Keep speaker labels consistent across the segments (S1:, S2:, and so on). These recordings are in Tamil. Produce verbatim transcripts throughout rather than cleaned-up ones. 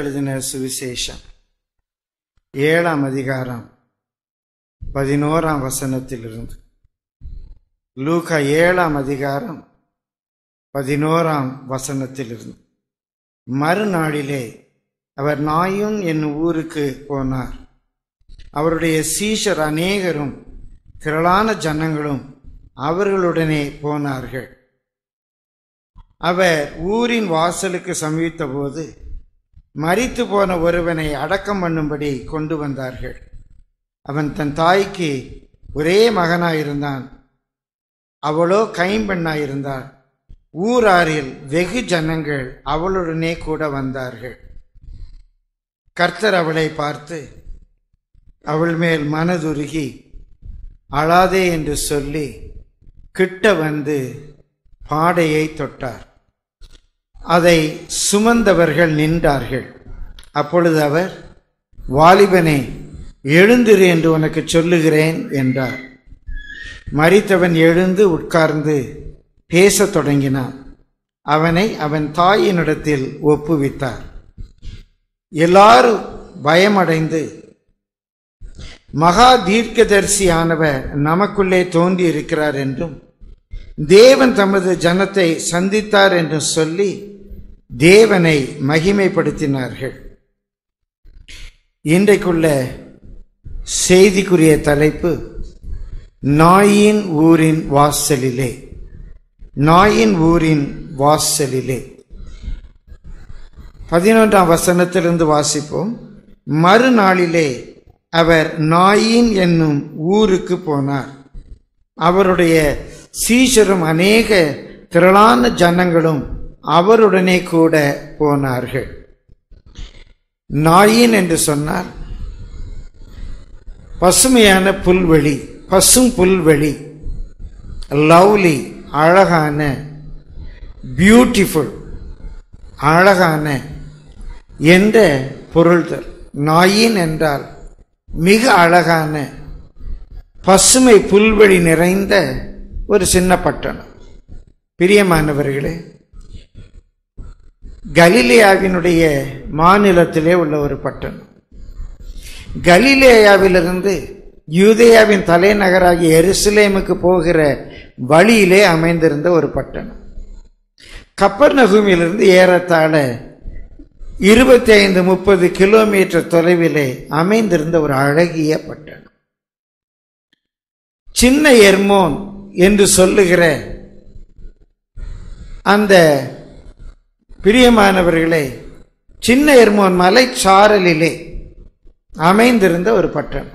S1: எழுதின சுவிசேஷம் ஏழாம் அதிகாரம் பதினோராம் வசனத்திலிருந்து. லூக்கா ஏழாம் அதிகாரம் பதினோராம் வசனத்திலிருந்து. மறுநாளிலே அவர் நாயும் என்னும் ஊருக்கு போனார். அவருடைய சீஷர் அநேகரும் திரளான ஜனங்களும் அவர்களுடனே போனார்கள். அவர் ஊரின் வாசலுக்கு சமீபித்த போது மரித்து போன ஒருவனை அடக்கம் பண்ணும்படி கொண்டு வந்தார்கள். அவன் தன் தாய்க்கு ஒரே மகனாயிருந்தான். அவளோ கைம்பெண்ணாயிருந்தாள். ஊராரில் வெகு ஜனங்கள் அவளுடனே கூட வந்தார்கள். கர்த்தர் அவளை பார்த்து அவள் மேல் மனதுருகி அழாதே என்று சொல்லி கிட்ட வந்து பாடையை தொட்டார். அதை சுமந்தவர்கள் நின்றார்கள். அப்பொழுது அவர், வாலிபனே, எழுந்திரு என்று உனக்கு சொல்லுகிறேன் என்றார். மரித்தவன் எழுந்து உட்கார்ந்து பேசத் தொடங்கினான். அவனை அவன் தாயினிடத்தில் ஒப்புவித்தார். எல்லாரும் பயமடைந்து, மகா தீர்க்கதரிசியானவர் நமக்குள்ளே தோன்றி இருக்கிறார் என்றும் தேவன் தமது ஜனத்தை சந்தித்தார் என்று சொல்லி தேவனை மகிமைப்படுத்தினார்கள். இன்றைக்குள்ள செய்திக்குரிய தலைப்பு நாயின் ஊரின் வாசலிலே. நாயின் ஊரின் வாசலிலே பதினொன்றாம் வசனத்திலிருந்து வாசிப்போம். மறுநாளிலே அவர் நாயின் என்னும் ஊருக்கு போனார். அவருடைய சீஷரும் அநேக திரளான ஜனங்களும் அவருடனே கூட போனார்கள். நாயின் என்று சொன்னார் பசுமையான புல்வெளி, பசும் புல்வெளி, லவ்லி, அழகான, பியூட்டிஃபுல், அழகான என்ற பொருள் தரும். நாயின் என்றால் மிக அழகான பசுமை புல்வெளி நிறைந்த ஒரு சின்ன பட்டணம். பிரியமானவர்களே, கலிலேயாவினுடைய மாநிலத்திலே உள்ள ஒரு பட்டணம். கலிலேயாவிலிருந்து யூதேயாவின் தலைநகராகிய எருசலேமுக்கு போகிற வழியிலே அமைந்திருந்த ஒரு பட்டணம். கப்பர்நகூமிலிருந்து ஏறத்தாழ இருபத்தி ஐந்து முப்பது கிலோமீட்டர் தொலைவிலே அமைந்திருந்த ஒரு அழகிய பட்டணம். சின்ன எர்மோன் என்று சொல்லுகிற அந்த பிரியமானவர்களே, சின்ன எர்மோன் மலை சாரலிலே அமைந்திருந்த ஒரு பட்டணம்.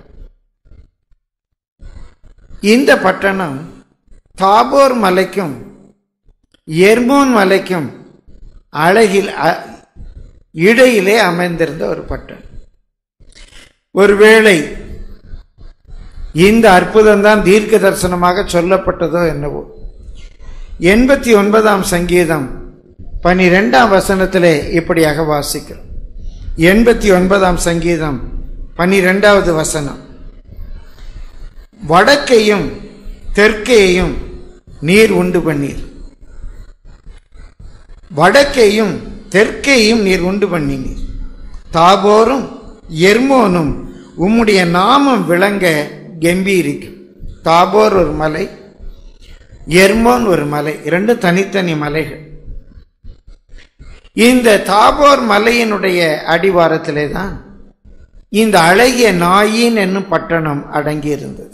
S1: இந்த பட்டணம் தாபோர் மலைக்கும் எர்மோன் மலைக்கும் அழகில் இடையிலே அமைந்திருந்த ஒரு பட்டணம். ஒருவேளை இந்த அற்புதம் தான் தீர்க்க தரிசனமாக சொல்லப்பட்டதோ என்னவோ. எண்பத்தி ஒன்பதாம் சங்கீதம் பனிரெண்டாம் வசனத்திலே இப்படியாக வாசிக்கிறோம். எண்பத்தி ஒன்பதாம் சங்கீதம் பனிரெண்டாவது வசனம். வடக்கையும் தெற்கேயும் நீர் உண்டு பண்ணீர். வடக்கையும் தெற்கேயும் நீர் உண்டு பண்ணினீர். தாபோரும் எர்மோனும் உம்முடைய நாமம் விளங்க கம்பீரிக்கும். தாபோர் ஒரு மலை, எர்மோன் ஒரு மலை, இரண்டு தனித்தனி மலைகள். இந்த தாபோர் மலையினுடைய அடிவாரத்திலே தான் இந்த அழகிய நாயின் என்னும் பட்டணம் அடங்கி இருந்தது.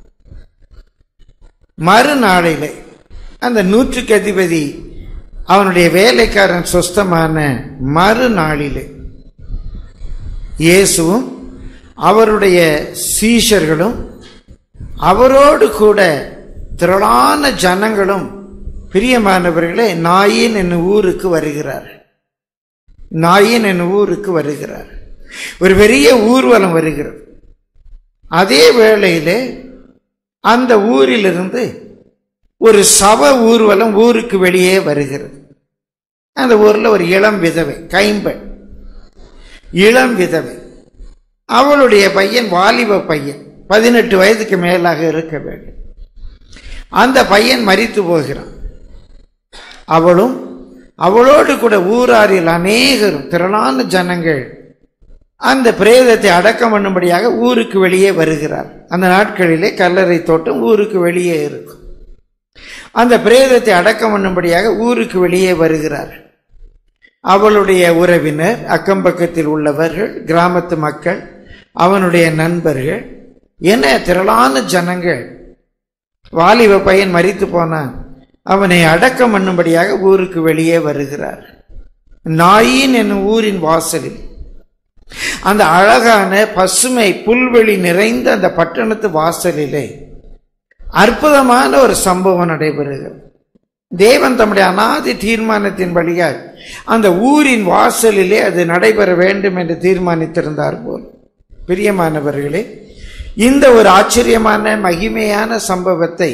S1: மறுநாளிலே அந்த நூற்றுக்கு அதிபதி அவனுடைய வேலைக்காரன் சொஸ்தமான மறுநாளிலே இயேசுவும் அவருடைய சீஷர்களும் அவரோடு கூட திரளான ஜனங்களும், பிரியமானவர்களே, நாயின் என்னும் ஊருக்கு வருகிறார். நாயின் என்னும் ஊருக்கு வருகிறார். ஒரு பெரிய ஊர்வலம் வருகிறது. அதே வேளையிலே அந்த ஊரிலிருந்து ஒரு சவ ஊர்வலம் ஊருக்கு வெளியே வருகிறது. அந்த ஊரில் ஒரு இளம் விதவை, கைம்பெண், இளம் விதவை. அவளுடைய பையன் வாலிப பையன், பதினெட்டு வயதுக்கு மேலாக இருக்க வேண்டும். அந்த பையன் மரித்து போகிறான். அவளும் அவளோடு கூட ஊராரில் அநேகரும் திரளான ஜனங்கள் அந்த பிரேதத்தை அடக்கம் பண்ணும்படியாக ஊருக்கு வெளியே வருகிறார். அந்த நாட்களிலே கல்லறை தோட்டம் ஊருக்கு வெளியே இருக்கும். அந்த பிரேதத்தை அடக்கம் பண்ணும்படியாக ஊருக்கு வெளியே வருகிறார். அவளுடைய உறவினர், அக்கம் பக்கத்தில் உள்ளவர்கள், கிராமத்து மக்கள், அவனுடைய நண்பர்கள் என திரளான ஜனங்கள். வாலிப பையன் மரித்து போனான், அவனை அடக்கம் பண்ணும்படியாக ஊருக்கு வெளியே வருகிறார். நாயின் என்னும் ஊரின் வாசலில் அந்த அழகான பசுமை புல்வெளி நிறைந்த அந்த பட்டணத்து வாசலிலே அற்புதமான ஒரு சம்பவம் நடைபெறுகிறது. தேவன் தம்முடைய அநாதி தீர்மானத்தின் வழியாக அந்த ஊரின் வாசலிலே அது நடைபெற வேண்டும் என்று தீர்மானித்திருந்தார் போல். பிரியமானவர்களே, இந்த ஒரு ஆச்சரியமான மகிமையான சம்பவத்தை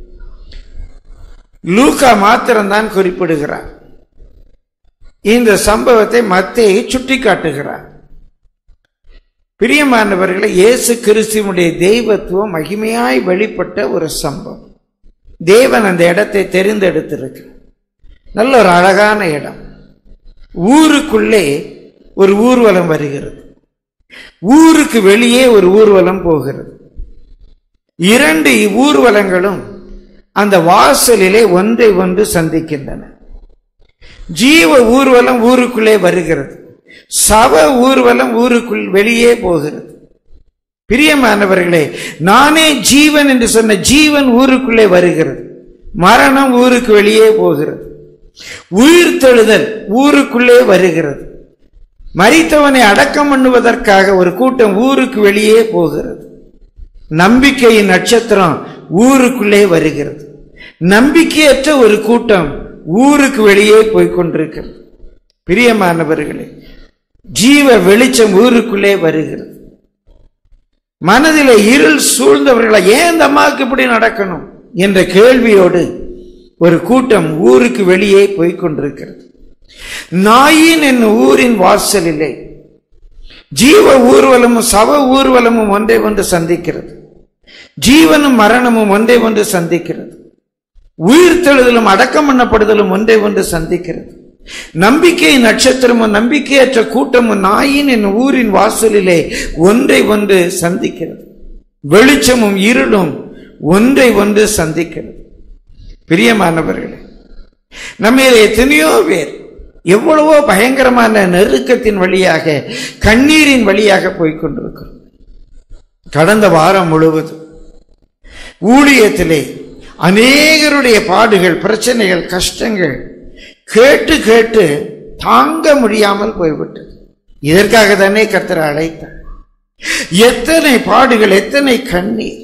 S1: லூக்கா மாத்திரம்தான் குறிப்பிடுகிறார். இந்த சம்பவத்தை மத்தேயு சுட்டி காட்டுகிறார். பிரியமானவர்களே, இயேசு கிறிஸ்துவினுடைய தெய்வத்துவம் மகிமையாய் வெளிப்பட்ட ஒரு சம்பவம். தேவன் அந்த இடத்தை தெரிந்தெடுத்திருக்கிறார். நல்ல ஒரு அழகான இடம். ஊருக்குள்ளே ஒரு ஊர்வலம் வருகிறது, ஊருக்கு வெளியே ஒரு ஊர்வலம் போகிறது. இரண்டு ஊர்வலங்களும் அந்த வாசலிலே ஒன்றை ஒன்று சந்திக்கின்றன. ஜீவ ஊர்வலம் ஊருக்குள்ளே வருகிறது, சவ ஊர்வலம் ஊருக்குள் வெளியே போகிறது. பிரியமானவர்களே, நானே ஜீவன் என்று சொன்ன ஜீவன் ஊருக்குள்ளே வருகிறது, மரணம் ஊருக்கு வெளியே போகிறது. உயிர்த்தெழுதல் ஊருக்குள்ளே வருகிறது. மரித்தவனை அடக்கம் பண்ணுவதற்காக ஒரு கூட்டம் ஊருக்கு வெளியே போகிறது. நம்பிக்கையின் நட்சத்திரம் ஊருக்குள்ளே வருகிறது. நம்பிக்கையற்ற ஒரு கூட்டம் ஊருக்கு வெளியே போய்கொண்டிருக்கிறது. பிரியமானவர்களே, ஜீவ வெளிச்சம் ஊருக்குள்ளே வருகிறது. மனதிலே இருள் சூழ்ந்தவர்களை ஏன் இந்த அம்மாவுக்கு இப்படி நடக்கணும் என்ற கேள்வியோடு ஒரு கூட்டம் ஊருக்கு வெளியே போய்கொண்டிருக்கிறது. நாயின் என்னும் ஊரின் வாசலிலே ஜீவ ஊர்வலமும் சவ ஊர்வலமும் ஒன்றை ஒன்று சந்திக்கிறது. ஜீவனும் மரணமும் ஒன்றை ஒன்று சந்திக்கிறது. உயிர்த்தெழுதலும் அடக்கம் பண்ணப்படுதலும் ஒன்றை ஒன்று சந்திக்கிறது. நம்பிக்கை நட்சத்திரமும் நம்பிக்கையற்ற கூட்டமும் நாயின் என்னும் ஊரின் வாசலிலே ஒன்றை ஒன்று சந்திக்கிறது. வெளிச்சமும் இருளும் ஒன்றை ஒன்று சந்திக்கிறது. பிரியமானவர்களே, நம்ம எத்தனையோ பேர் எவ்வளவோ பயங்கரமான நெருக்கத்தின் வழியாக, கண்ணீரின் வழியாக போய்கொண்டிருக்கிறோம். கடந்த வாரம் முழுவதும் ஊழியத்திலே அநேகருடைய பாடுகள், பிரச்சனைகள், கஷ்டங்கள் கேட்டு கேட்டு தாங்க முடியாமல் போய்விட்டது. இதற்காக தானே கர்த்தர் அழைத்தார். எத்தனை பாடுகள், எத்தனை கண்ணீர்.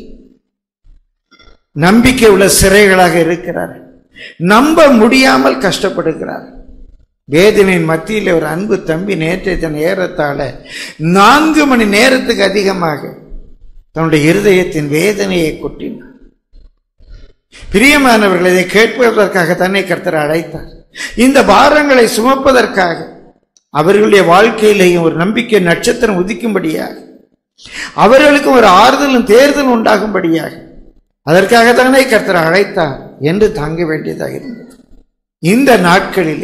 S1: நம்பிக்கை உள்ள சிறைகளாக இருக்கிறார், நம்ப முடியாமல் கஷ்டப்படுகிறார். வேதனையின் மத்தியில் ஒரு அன்பு தம்பி நேற்றைய தன் ஏறத்தாழ நான்கு மணி நேரத்துக்கு அதிகமாக தன்னுடைய இருதயத்தின் வேதனையை கொட்டினார். பிரியமானவர்கள், இதை கேட்பதற்காக தன்னை கர்த்தர் அழைத்தார். இந்த பாரங்களை சுமப்பதற்காக, அவர்களுடைய வாழ்க்கையிலேயும் ஒரு நம்பிக்கை நட்சத்திரம் உதிக்கும்படியாக, அவர்களுக்கு ஒரு ஆறுதலும் தேர்தலும் உண்டாகும்படியாக, அதற்காக தானே கர்த்தர் அழைத்தார் என்று தாங்க வேண்டியதாக இருந்தது. இந்த நாட்களிலே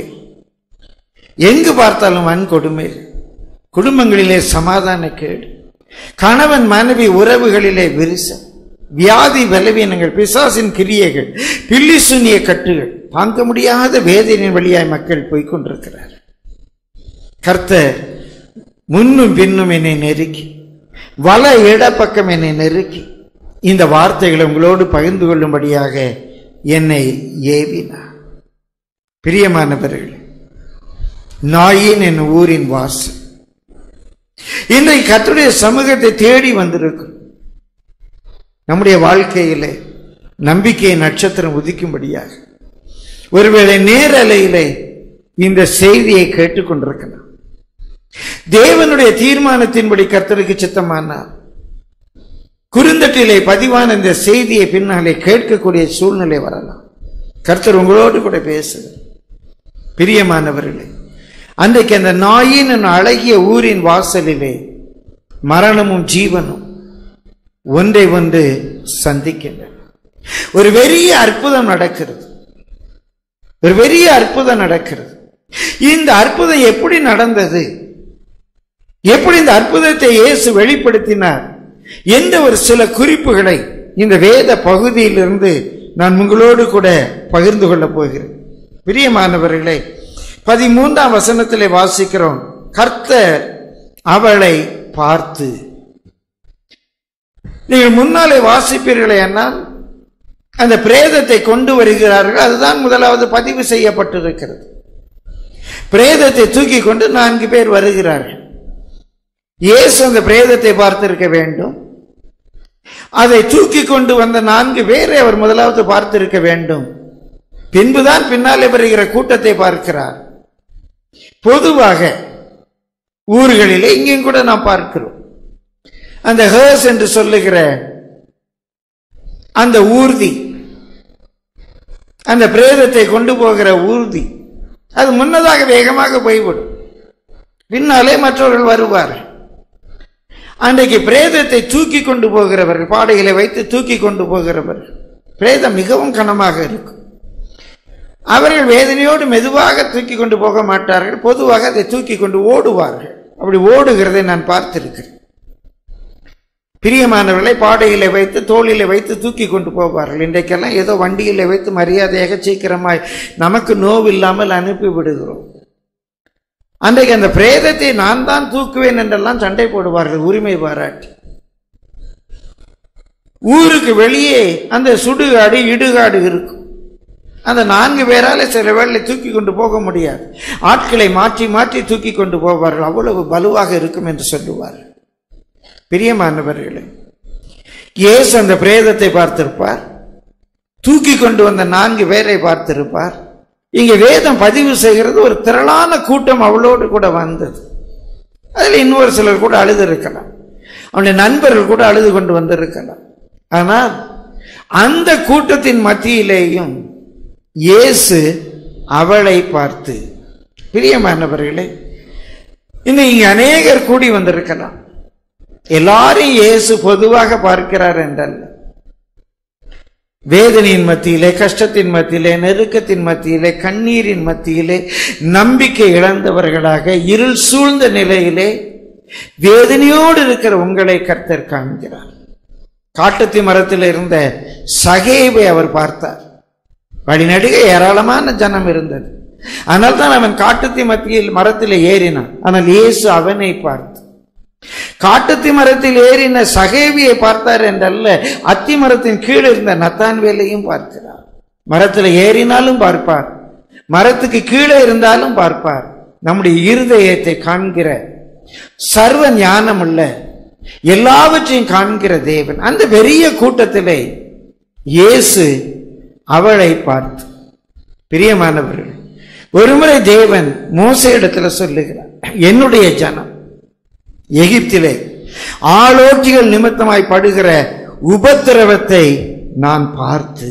S1: எங்கு பார்த்தாலும் வன்கொடுமை, குடும்பங்களிலே சமாதான கேடு, கணவன் மனைவி உறவுகளிலே விரிசல், வியாதி பலவீனங்கள், பிசாசின் கிரியைகள், பில்லி சூனிய கட்டுகள், தாங்க முடியாத வேதனையின் வழியாய் மக்கள் போய்கொண்டிருக்கிறார். கர்த்தர் முன்னும் பின்னும் என்னை நெருக்கி, வல இடப்பக்கம் என்னை நெருக்கி இந்த வார்த்தைகளை உங்களோடு பகிர்ந்து கொள்ளும்படியாக என்னை ஏவினார். பிரியமானவர்களே, நாயின் என் ஊரின் வாசல் இன்றைக்கு கர்த்தருடைய சமூகத்தை தேடி வந்திருக்கும். நம்முடைய வாழ்க்கையிலே நம்பிக்கை நட்சத்திரம் உதிக்கும்படியாக ஒருவேளை நேரலையிலே இந்த செய்தியை கேட்டுக்கொண்டிருக்கலாம். தேவனுடைய தீர்மானத்தின்படி கர்த்தருக்கு சித்தமானார் குறுந்தட்டிலே பதிவான இந்த செய்தியை பின்னாலே கேட்கக்கூடிய சூழ்நிலை வரலாம். கர்த்தர் உங்களோடு கூட பேசுகிறார். பிரியமானவர்களே, அன்றைக்கு அந்த நாயின் அழகிய ஊரின் வாசலிலே மரணமும் ஜீவனும் ஒன்றை ஒன்று சந்திக்கின்றன. ஒரு பெரிய அற்புதம் நடக்கிறது. ஒரு பெரிய அற்புதம் நடக்கிறது. இந்த அற்புதம் எப்படி நடந்தது, எப்படி இந்த அற்புதத்தை இயேசு வெளிப்படுத்தினார் என்ற ஒரு சில குறிப்புகளை இந்த வேத பகுதியிலிருந்து நான் உங்களோடு கூட பகிர்ந்து கொள்ளப் போகிறேன். பிரியமானவர்களே, பதிமூன்றாம் வசனத்திலே வாசிக்கிறோம், கர்த்தர் அவளை பார்த்து. நீங்கள் முன்னாலே வாசிப்பீர்களே ஆனால் அந்த பிரேதத்தை கொண்டு வருகிறார்கள். அதுதான் முதலாவது பதிவு செய்யப்பட்டிருக்கிறது. பிரேதத்தை தூக்கி கொண்டு நான்கு பேர் வருகிறார்கள். இயேசு அந்த பிரேதத்தை பார்த்திருக்க வேண்டும். அதை தூக்கி கொண்டு வந்த நான்கு பேரை அவர் முதலாவது பார்த்திருக்க வேண்டும். பின்புதான் பின்னாலே வருகிற கூட்டத்தை பார்க்கிறார். பொதுவாக ஊர்களிலே இங்கேயும் கூட நாம் பார்க்கிறோம், அந்த ஹேர்ஸ் என்று சொல்லுகிற அந்த ஊர்தி, அந்த பிரேதத்தை கொண்டு போகிற ஊர்தி, அது முன்னதாக வேகமாக போய்விடும், பின்னாலே மற்றவர்கள் வருவார்கள். அன்றைக்கு பிரேதத்தை தூக்கி கொண்டு போகிறவர்கள், பாடைகளை வைத்து தூக்கி கொண்டு போகிறவர்கள், பிரேதம் மிகவும் கனமாக இருக்கும். அவர்கள் வேதனையோடு மெதுவாக தூக்கி கொண்டு போக மாட்டார்கள். பொதுவாக அதை தூக்கி கொண்டு ஓடுவார்கள். அப்படி ஓடுகிறதை நான் பார்த்திருக்கிறேன். பிரியமானவர்களை பாடையில வைத்து தோளில வைத்து தூக்கி கொண்டு போவார்கள். இன்றைக்கெல்லாம் ஏதோ வண்டியில வைத்து மரியாதையாக சீக்கிரமாய் நமக்கு நோவில்லாமல் அனுப்பி விடுகிறோம். அன்றைக்கு அந்த பிரேதத்தை நான் தான் தூக்குவேன் என்றெல்லாம் சண்டை போடுவார்கள், உரிமை பாராட்டி. ஊருக்கு வெளியே அந்த சுடுகாடு இடுகாடு இருக்கும். அந்த நான்கு பேரால சில வேளை தூக்கி கொண்டு போக முடியாது. ஆட்களை மாற்றி மாற்றி தூக்கி கொண்டு போவார்கள், அவ்வளவு பலுவாக இருக்கும் என்று சொல்லுவார்கள். பிரியமானவர்களே, இயேசு அந்த பிரேதத்தை பார்த்திருப்பார், தூக்கி கொண்டு வந்த நான்கு பேரை பார்த்திருப்பார். இங்க வேதம் பதிவு செய்கிறது ஒரு திரளான கூட்டம் அவளோடு கூட வந்தது. அதில் இன்னொரு சிலர் கூட அழுது இருக்கலாம், அவனுடைய நண்பர்கள் கூட அழுது கொண்டு வந்திருக்கலாம். ஆனால் அந்த கூட்டத்தின் மத்தியிலேயும் இயேசு அவளை பார்த்து. பிரியமானவர்களே, இன்னும் இங்க அநேகர் கூடி வந்திருக்கலாம். எல்லாரும் இயேசு பொதுவாக பார்க்கிறார் என்றல்ல. வேதனையின் மத்தியிலே, கஷ்டத்தின் மத்தியிலே, நெருக்கத்தின் மத்தியிலே, கண்ணீரின் மத்தியிலே, நம்பிக்கை இழந்தவர்களாக இருள் சூழ்ந்த நிலையிலே வேதனையோடு இருக்கிற உங்களை கர்த்தர் காண்கிறார். காட்டுத்தி மரத்தில் இருந்த சகேவை அவர் பார்த்தார். வழிநடுக ஏராளமான ஜனம் இருந்தது. ஆனால் தான் அவன் காட்டுத்தி மத்தியில் மரத்தில் ஏறினான். ஆனால் இயேசு அவனை பார்த்து, காட்டுத்தி மரத்தில் ஏறின சகேவியை பார்த்தார் என்றல்ல, அத்தி மரத்தின் கீழே இருந்த நத்தான்வேலையும் பார்க்கிறார். மரத்தில் ஏறினாலும் பார்ப்பார், மரத்துக்கு கீழே இருந்தாலும் பார்ப்பார். நம்முடைய இருதயத்தை காண்கிற சர்வ ஞானம் உள்ள, எல்லாவற்றையும் காண்கிற தேவன். அந்த பெரிய கூட்டத்திலே இயேசு அவளை பார்த்து. பிரியமானவர்கள், ஒருமுறை தேவன் மோசே இடத்துல சொல்லுகிறார், என்னுடைய ஜனம் எகிப்திலே ஆளோட்டிகள் நிமித்தமாய் படுகிற உபத்திரவத்தை நான் பார்த்து,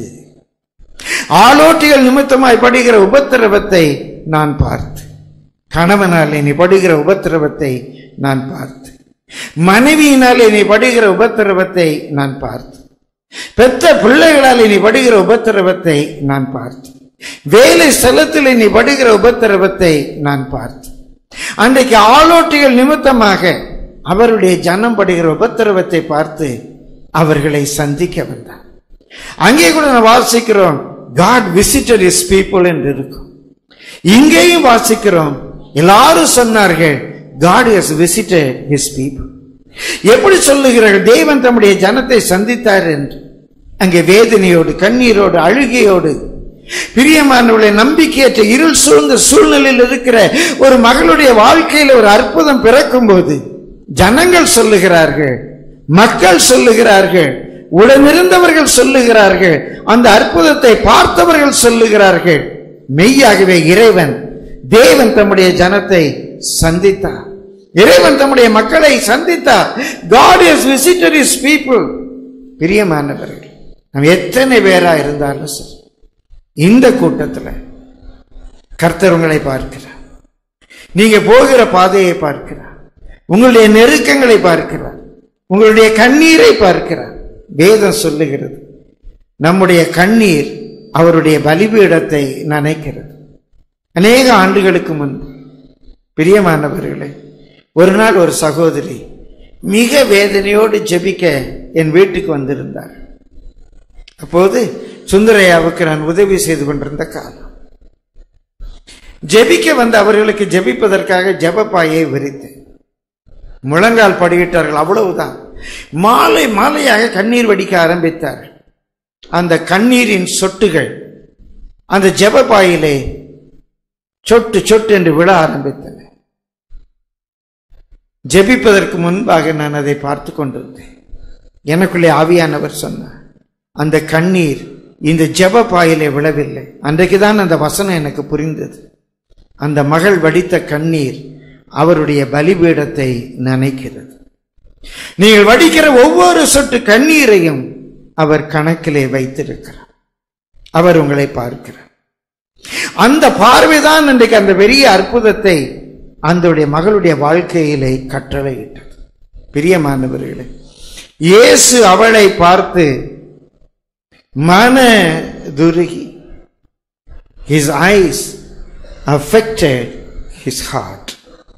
S1: ஆளோட்டிகள் நிமித்தமாய் படுகிற உபத்திரவத்தை நான் பார்த்து, கணவனாலே நீ படுகிற உபத்திரவத்தை நான் பார்த்து, மனைவியினாலே நீ படுகிற உபத்திரவத்தை நான் பார்த்து, பெற்ற பிள்ளைகளால் நீ படுகிற உபத்திரவத்தை நான் பார்த்து, வேலை ஸ்தலத்தில் நீ படுகிற உபத்திரவத்தை நான் பார்த்து. அன்றைக்கு ஆளோட்டிகள் நிமித்தமாக அவருடைய ஜனம் படுகிற உபத்திரவத்தை பார்த்து அவர்களை சந்திக்க வந்தார். அங்கே கூட நான் வாசிக்கிறோம், God visited his people என்று இருக்கும். இங்கேயும் வாசிக்கிறோம், எல்லாரும் சொன்னார்கள், God has visited his people. எப்படி சொல்லுகிறார்கள்? தேவன் தம்முடைய ஜனத்தை சந்தித்தார் என்று. அங்கே வேதனையோடு, கண்ணீரோடு, அழுகையோடு, பிரியமானவர்களை நம்பிக்கையற்ற இருள் சூழ்ந்த சூழ்நிலையில் இருக்கிற ஒரு மகளுடைய வாழ்க்கையில் ஒரு அற்புதம் பிறக்கும் போது ஜனங்கள் சொல்லுகிறார்கள், மக்கள் சொல்லுகிறார்கள், உடனிருந்தவர்கள் சொல்லுகிறார்கள், அந்த அற்புதத்தை பார்த்தவர்கள் சொல்லுகிறார்கள், மெய்யாகவே இறைவன் தேவன் தம்முடைய ஜனத்தை சந்தித்தார், இறைவன் தம்முடைய மக்களை சந்தித்தார். God has visited his people. பிரியமானவர்கள், நாம் எத்தனை பேரா இருந்தாலும் சரி, இந்த கூட்டத்தில் கர்த்தர் உங்களை பார்க்கிறார். நீங்க போகிற பாதையை பார்க்கிறார், உங்களுடைய நெருக்கங்களை பார்க்கிறார், உங்களுடைய கண்ணீரை பார்க்கிறார். வேதம் சொல்லுகிறது, நம்முடைய கண்ணீர் அவருடைய பலிபீடத்தை நனைக்கிறது. அநேக ஆண்டுகளுக்கு முன்பு பிரியமானவர்களே, ஒரு நாள் ஒரு சகோதரி மிக வேதனையோடு ஜெபிக்க என் வீட்டுக்கு வந்திருந்தார். அப்போது சுந்தரையாவுக்கு நான் உதவி செய்து கொண்டிருந்த காலம். ஜெபிக்க வந்த அவர்களுக்கு ஜெபிப்பதற்காக ஜெபப்பாயை விரித்து முழங்கால் படியிட்டார்கள். அவ்வளவுதான். மாலை மாலையாக கண்ணீர் வடிக்க ஆரம்பித்தார். அந்த கண்ணீரின் சொட்டுகள் அந்த ஜெபப்பாயிலே சொட்டு சொட்டு என்று விழ ஆரம்பித்தன. ஜெபிப்பதற்கு முன்பாக நான் அதை பார்த்து கொண்டிருந்தேன். எனக்குள்ளே ஆவியானவர் சொன்னார், அந்த கண்ணீர் இந்த ஜெபப்பாயிலே விழவில்லை. அன்றைக்குதான் அந்த வசனம் எனக்கு புரிந்தது. அந்த மகள் வடித்த கண்ணீர் அவருடைய பலிபீடத்தை நனைக்கிறது. நீங்கள் வடிக்கிற ஒவ்வொரு சொட்டு கண்ணீரையும் அவர் கணக்கிலே வைத்திருக்கிறார். அவர் உங்களை பார்க்கிறார். அந்த பார்வைதான் இன்றைக்கு அந்த பெரிய அற்புதத்தை அந்த மகளுடைய வாழ்க்கையிலே கட்டளையிட்டது. பிரியமானவர்களே, இயேசு அவளை பார்த்து மனதுருகி, his eyes affected his heart.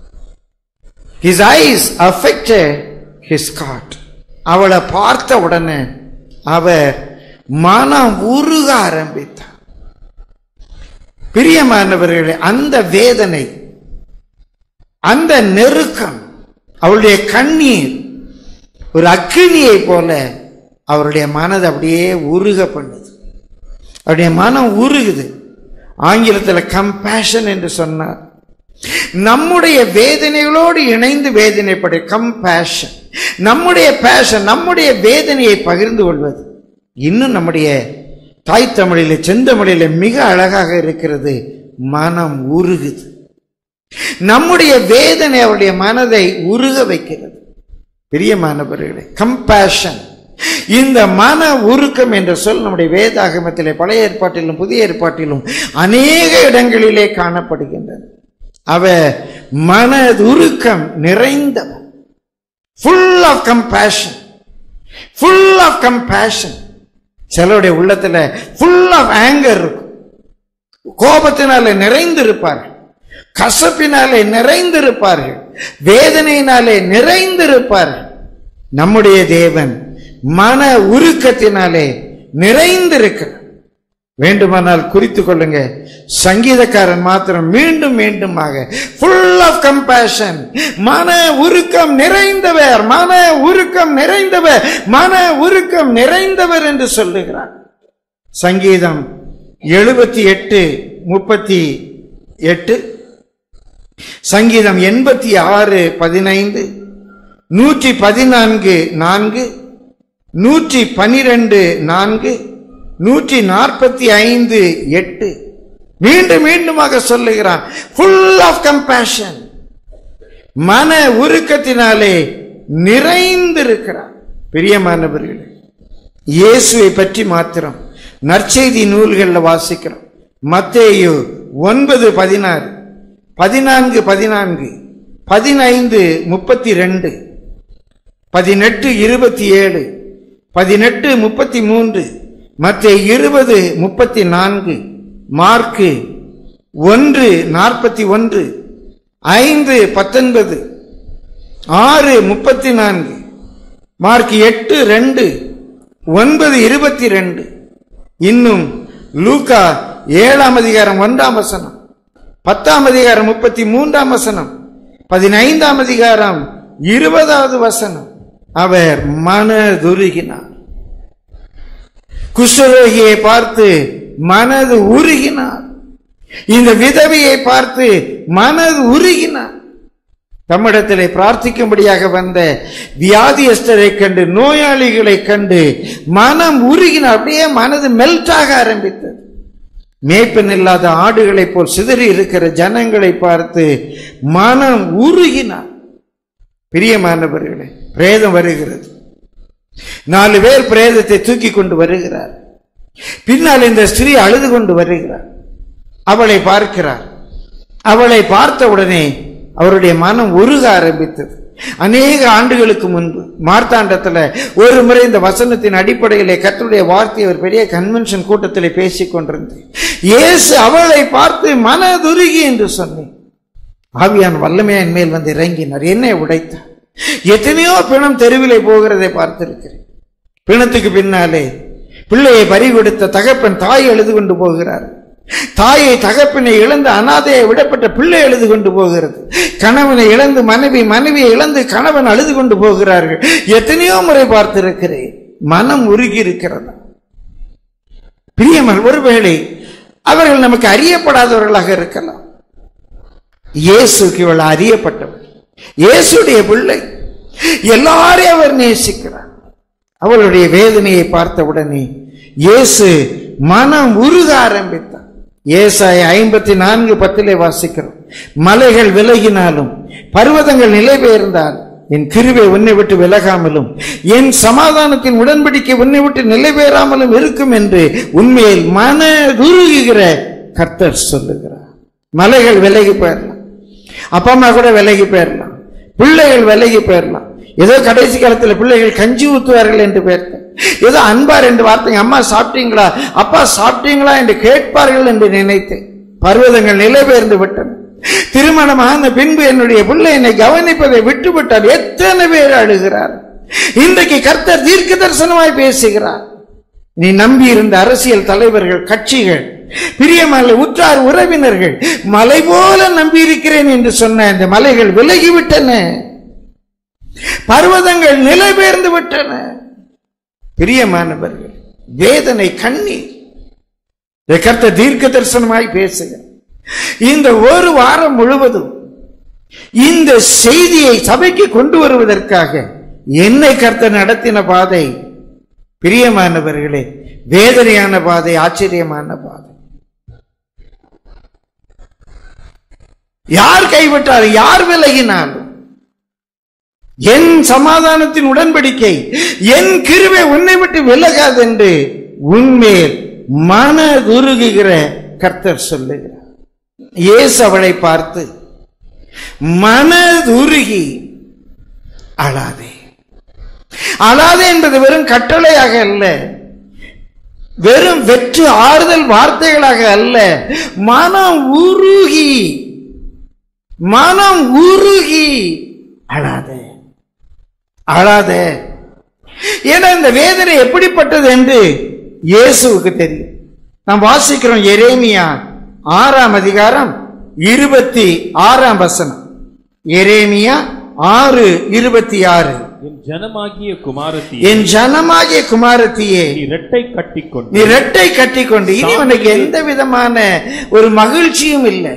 S1: His eyes affected his heart. அவளை பார்த்த உடனே அவர் மனம் உருக ஆரம்பித்தார். பிரியமானவர்களே, அந்த வேதனை, அந்த நெருக்கம், அவளுடைய கண்ணீர் ஒரு அக்கினியை போல அவருடைய மனதை அப்படியே உருக பண்ணுது. அவருடைய மனம் உருகுது. ஆங்கிலத்தில் கம்பேஷன் என்று சொன்னார். நம்முடைய வேதனைகளோடு இணைந்து வேதனைப்படு கம்பேஷன். நம்முடைய பேஷன், நம்முடைய வேதனையை பகிர்ந்து கொள்வது. இன்னும் நம்முடைய தாய் தமிழிலே, செந்தமிழிலே மிக அழகாக இருக்கிறது, மனம் உருகுது. நம்முடைய வேதனை அவருடைய மனதை உருக வைக்கிறது. பிரியமானவர்களே, கம்பேஷன், இந்த மன உருக்கம் என்ற சொல் நம்முடைய வேதாகமத்திலே பழைய ஏற்பாட்டிலும் புதிய ஏற்பாட்டிலும் அநேக இடங்களிலே காணப்படுகின்றது. அவர் மனதுருக்கம் நிறைந்தவர். full of compassion, full of compassion. சிலருடைய உள்ளத்துல full of anger இருக்கும். கோபத்தினாலே நிறைந்திருப்பார்கள், கசப்பினாலே நிறைந்திருப்பார்கள், வேதனையினாலே நிறைந்திருப்பார்கள். நம்முடைய தேவன் மன உருக்கத்தினாலே நிறைந்திருக்கிறார். வேண்டுமானால் குறித்து கொள்ளுங்க, சங்கீதக்காரன் மாத்திரம் மீண்டும் மீண்டுமாக full of compassion, மன உருக்கம் நிறைந்தவர், மன உருக்கம் நிறைந்தவர், மன உருக்கம் நிறைந்தவர் என்று சொல்லுகிறார். சங்கீதம் எழுபத்தி எட்டு முப்பத்தி எட்டு, சங்கீதம் எண்பத்தி ஆறு பதினைந்து, நூற்றி பதினான்கு நான்கு, நூற்றி பனிரெண்டு நான்கு, நூற்றி நாற்பத்தி ஐந்து எட்டு, மீண்டும் மீண்டுமாக சொல்லுகிறான் full of compassion, மன உருக்கத்தினாலே நிறைந்திருக்கிறார். பிரியமானவர்களே, இயேசுவை பற்றி மாத்திரம் நற்செய்தி நூல்களில் வாசிக்கிறோம். மத்தேயு ஒன்பது பதினாறு, பதினான்கு பதினான்கு, பதினைந்து முப்பத்தி ரெண்டு, பதினெட்டு இருபத்தி ஏழு, பதினெட்டு முப்பத்தி மூன்று, மத்தேயு இருபது முப்பத்தி நான்கு, மார்க்கு ஒன்று நாற்பத்தி ஒன்று, ஐந்து பத்தொன்பது, ஆறு முப்பத்தி நான்கு, மார்க் எட்டு ரெண்டு, ஒன்பது இருபத்தி ரெண்டு, இன்னும் லூக்கா ஏழாம் அதிகாரம் ஒன்றாம் வசனம், பத்தாம் அதிகாரம் முப்பத்தி மூன்றாம் வசனம், பதினைந்தாம் அதிகாரம் இருபதாவது வசனம். அவர் மனதுருகினார். குஷ்டரோகியை பார்த்து மனது உருகினார். இந்த விதவையை பார்த்து மனது உருகினார். தம்மிடத்திலே பிரார்த்திக்கும்படியாக வந்த வியாதியஸ்தரை கண்டு, நோயாளிகளை கண்டு மனம் உருகினார். அப்படியே மனது மெல்டாக ஆரம்பித்தது. மேய்ப்பன் இல்லாத ஆடுகளை போல் சிதறி இருக்கிற ஜனங்களை பார்த்து மனம் உருகினார். பிரியமானவர்களே, பிரேதம் வருகிறது. நாலு பேர் பிரேதத்தை தூக்கி கொண்டு வருகிறார். பின்னால் இந்த ஸ்திரீ அழுது கொண்டு வருகிறார். அவளை பார்க்கிறார். அவளை பார்த்த உடனே அவருடைய மனம் உருக ஆரம்பித்தது. அநேக ஆண்டுகளுக்கு முன்பு மார்த்தாண்டத்தில் ஒரு முறை இந்த வசனத்தின் அடிப்படையிலே கர்த்தருடைய வார்த்தை ஒரு பெரிய கன்வென்ஷன் கூட்டத்தில் பேசிக் கொண்டிருந்தேன். இயேசு அவளை பார்த்து மனதுருகி என்று சொன்னேன். ஆவியான் வல்லமையா என் மேல் வந்து இறங்கினார், என்னை உடைத்தார். எத்தனையோ பிணம் தெருவிலே போகிறதை பார்த்திருக்கிறேன். பிணத்துக்கு பின்னாலே பிள்ளையை பறி கொடுத்த தகப்பன் தாய் எழுது கொண்டு போகிறார். தாயை தகப்பனை இழந்து அனாதையை விடப்பட்ட பிள்ளை எழுது கொண்டு போகிறது. கணவனை இழந்து மனைவி, மனைவியை இழந்து கணவன் அழுது கொண்டு போகிறார்கள். எத்தனையோ முறை பார்த்திருக்கிறேன். மனம் உருகி இருக்கிறதா? பிரியமான, ஒருவேளை அவர்கள் நமக்கு அறியப்படாதவர்களாக இருக்கலாம். இயேசுக்கு இவள் அறியப்பட்டவள், இயேசுடைய பிள்ளை, எல்லாரையும் அவர் நேசிக்கிறார். அவளுடைய வேதனையை பார்த்த உடனே இயேசு மனம் உருக ஆரம்பித்தார். ஏசாயா ஐம்பத்தி நான்கு பத்திலே வாசிக்கிறோம், மலைகள் விலகினாலும் பர்வதங்கள் நிலை பெயர்ந்தாலும் என் கிருபை உன்னை விட்டு விலகாமலும் என் சமாதானத்தின் உடன்படிக்கை உன்னை விட்டு நிலை பெயராமலும் இருக்கும் என்று உண்மையில் மனதுருகுகிற கர்த்தர் சொல்லுகிறார். மலைகள் விலகி போயிடலாம், அப்பா அம்மா கூட விலகி போயிடலாம், பிள்ளைகள் விலகி போயிடலாம். ஏதோ கடைசி காலத்தில் பிள்ளைகள் கஞ்சி ஊத்துவார்கள் என்று பேர்த்த, ஏதோ அன்பார் என்று வார்த்தைங்க, அம்மா சாப்பிட்டீங்களா, அப்பா சாப்பிட்டீங்களா என்று கேட்பார்கள் என்று நினைத்தேன். பர்வதங்கள் நிலை பெயர்ந்து விட்டன. திருமணமான பின்பு என்னுடைய பிள்ளை என்னை கவனிப்பதை விட்டுவிட்டார். எத்தனை பேர் அழுகிறார். இன்றைக்கு கர்த்தர் தீர்க்க தரிசனமாய் பேசுகிறார். நீ நம்பி இருந்த அரசியல் தலைவர்கள், கட்சிகள், பிரியமான உற்றார் உறவினர்கள், மலை போல நம்பி இருக்கிறேன் என்று சொன்ன இந்த மலைகள் விலகிவிட்டன, பர்வதங்கள் நிலை பெயர்ந்து விட்டன. பிரியமானவர்கள், வேதனை, கண்ணீர். கர்த்தர் தீர்க்க தரிசனமாய் பேசுக. இந்த ஒரு வாரம் முழுவதும் இந்த செய்தியை சபைக்கு கொண்டு வருவதற்காக என்னை கர்த்தர் நடத்தின பாதை, பிரியமானவர்களே, வேதனையான பாதை, ஆச்சரியமான பாதை. யார் கைவிட்டார், யார் விலகினாலும் என் சமாதானத்தின் உடன்படிக்கை, என் கிருபை உன்னை விட்டு விலகாது என்று உன்மேல் மனதுருகுகிற கர்த்தர் சொல்லுகிறார். இயேசு அவளை பார்த்து மனதுருகி அழாதே. அழாதே என்பது வெறும் கட்டளையாக அல்ல, வெறும் வெற்று ஆறுதல் வார்த்தைகளாக அல்ல, மனம் உருகி, மனம் உருகி அழாதே, அழாதே. ஏன்னா இந்த வேதனை எப்படிப்பட்டது என்று இயேசுவுக்கு தெரியும். நாம் வாசிக்கிறோம் எரேமியா ஆறாம் அதிகாரம் இருபத்தி ஆறாம் வசனம். எரேமியா ஆறு இருபத்தி ஆறு.
S2: என் ஜனமாகிய குமாரத்தியே,
S1: என் ஜனமாகிய குமாரத்தியே,
S2: நீ ரெட்டை கட்டிக்கொண்டு,
S1: நீ ரெட்டை கட்டிக்கொண்டு. இனி உனக்கு எந்த விதமான ஒரு மகிழ்ச்சியும் இல்லை.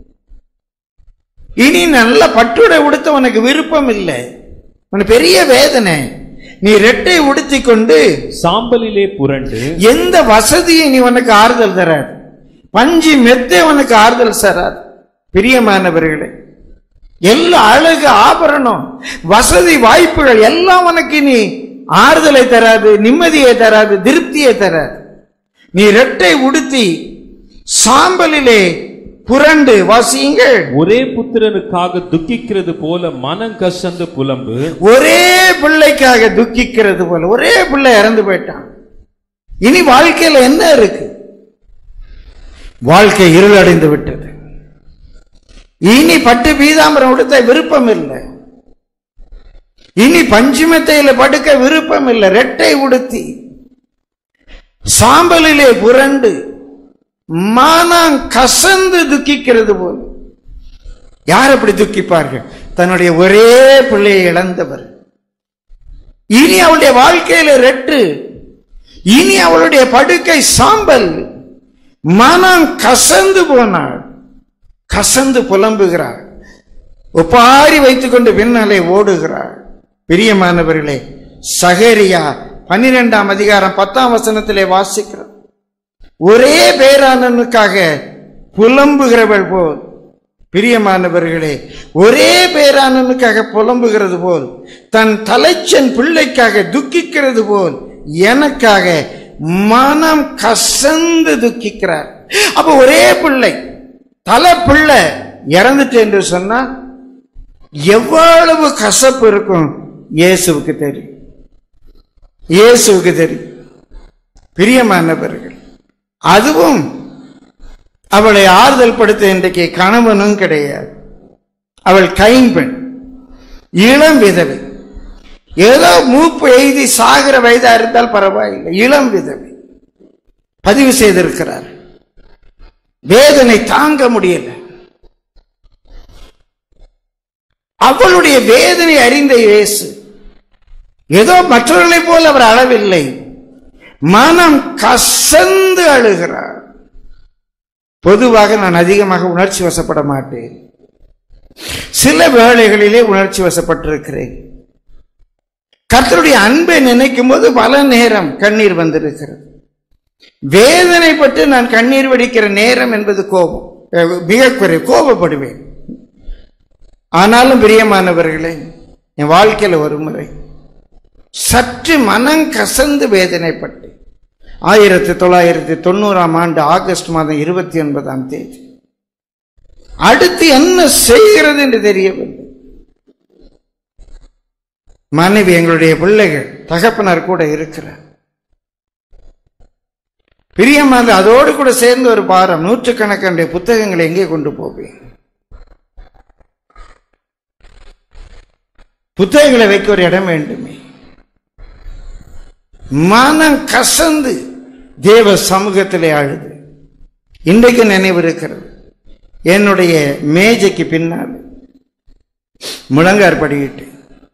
S1: இனி நல்ல பட்டுடை உடுத்த உனக்கு விருப்பம் இல்லை. உனக்கு பெரிய வேதனை. நீ ரெட்டை உடுத்தி கொண்டு
S2: சாம்பலிலே புரண்டு,
S1: எந்த வசதியை நீ உனக்கு ஆறுதல் தராது, பஞ்சு மெத்தை உனக்கு ஆறுதல் தராது. பிரியமானவர்களே, எல்லா அழகு, ஆபரணம், வசதி, வாய்ப்புகள் எல்லாம் உனக்கு நீ ஆறுதலை தராது, நிம்மதியை தராது, திருப்தியை தராது. நீ ரெட்டை உடுத்தி சாம்பலிலே புரண்டு, வாசியுங்கள்,
S2: ஒரே புத்திரனுக்காக துக்கிக்கிறது போல மனம் கசந்து புலம்பு.
S1: ஒரே பிள்ளைக்காக துக்கிக்கிறது போல. ஒரே பிள்ளை இறந்து போயிட்டான். இனி வாழ்க்கையில என்ன இருக்கு? வாழ்க்கை இருளடைந்து விட்டது. இனி பட்டு பீதாம்பரம் உடுத்த விருப்பம் இல்லை. இனி பஞ்சுமெத்தையில படுக்க விருப்பம் இல்லை. ரெட்டை உடுத்தி சாம்பலிலே புரண்டு மனம் கசந்து துக்கிக்கிறது போல. யார் அப்படி துக்கிப்பார்கள்? தன்னுடைய ஒரே பிள்ளையை இழந்தவர். இனி அவளுடைய வாழ்க்கையில ரெட்டு, இனி அவளுடைய படுக்கை சாம்பல். மனம் கசந்து போனாள், கசந்து புலம்புகிறாள், ஒப்பாரி வைத்துக் கொண்டு பின்னாலே ஓடுகிறாள். பிரியமானவர்களே, சகரியா பன்னிரெண்டாம் அதிகாரம் பத்தாம் வசனத்திலே வாசிக்கிறோம். ஒரே பேரானனுக்காக புலம்புகிறவள் போல், பிரியமானவர்களே, ஒரே பேரானனுக்காக புலம்புகிறது போல், தன் தலைச்சன் பிள்ளைக்காக துக்கிக்கிறது போல் எனக்காக மனம் கசந்து துக்கிக்கிறார். அப்ப ஒரே பிள்ளை, தலை பிள்ளை இறந்துட்டு என்று சொன்னா எவ்வளவு கசப்பு இருக்கும் இயேசுவுக்கு தெரியும். இயேசுவுக்கு தெரியும். பிரியமானவர்கள், அதுவும் அவளை ஆறுதல் படுத்த இன்றைக்கு கணவனும் கிடையாது. அவள் கைம்பெண், இளம் விதவை. ஏதோ மூப்பு எய்தி சாகிற வயதா இருந்தால் பரவாயில்லை, இளம் விதவை பதிவு செய்திருக்கிறார். வேதனை தாங்க முடியல. அவளுடைய வேதனை அறிந்த இயேசு ஏதோ மற்றவர்களைப் போல் அவர் அழவில்லை, மனம் கசந்து அழுகிறார். பொதுவாக நான் அதிகமாக உணர்ச்சி வசப்பட மாட்டேன். சில வேளைகளிலே உணர்ச்சி வசப்பட்டிருக்கிறேன். கர்த்தருடைய அன்பை நினைக்கும் போது பல நேரம் கண்ணீர் வந்திருக்கிறது. வேதனைப்பட்டு நான் கண்ணீர் வடிக்கிற நேரம் என்பது கோபம், மிக குறை, கோபப்படுவேன். ஆனாலும் பிரியமானவர்களே, என் வாழ்க்கையில் ஒரு முறை சற்று மனம் கசந்து வேதனைப்பட்டு ஆயிரத்தி தொள்ளாயிரத்தி தொண்ணூறாம் ஆண்டு ஆகஸ்ட் மாதம் இருபத்தி ஒன்பதாம் தேதி அடுத்து என்ன செய்கிறது என்று தெரியவில்லை. மனைவி, எங்களுடைய பிள்ளைகள், தகப்பனார் கூட இருக்கிறார். பிரியமான அதோடு கூட சேர்ந்து ஒரு பாரம், நூற்றுக்கணக்கான புத்தகங்களை எங்கே கொண்டு போவேன்? புத்தகங்களை வைக்க ஒரு இடம் வேண்டுமே. மனம் கசந்து தேவ சமூகத்திலே அழுது. இன்றைக்கு நினைவு இருக்கிறது, என்னுடைய மேஜைக்கு பின்னால் முழங்கார் படியிட்டு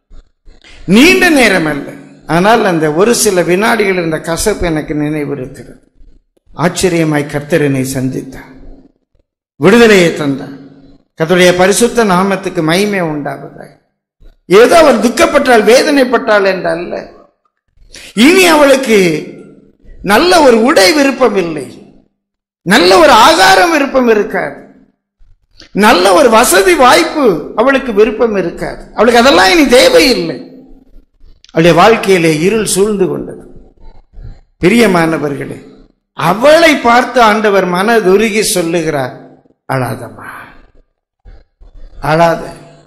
S1: நீண்ட நேரம் அல்ல, ஆனால் அந்த ஒரு சில வினாடிகள் இருந்த கசப்பு எனக்கு நினைவு இருக்கிறது. ஆச்சரியமாய் கர்த்தர் என்னை சந்தித்தார், விடுதலையை தந்தார். கர்த்தருடைய பரிசுத்த நாமத்துக்கு மகிமை உண்டாவதாக. ஏதோ அவர் துக்கப்பட்டால் வேதனைப்பட்டாள் என்றல்ல, இனி அவளுக்கு நல்ல ஒரு உடை விருப்பம் இல்லை, நல்ல ஒரு ஆகாரம் விருப்பம் இருக்காது, நல்ல ஒரு வசதி வாய்ப்பு அவளுக்கு விருப்பம் இருக்காது. அவளுக்கு அதெல்லாம் இனி தேவையில்லை. அவளுடைய வாழ்க்கையிலே இருள் சூழ்ந்து கொண்டது. பிரியமானவர்களே, அவளை பார்த்து ஆண்டவர் மனதுருகி சொல்லுகிறார், அழாதம்மா, அழாத.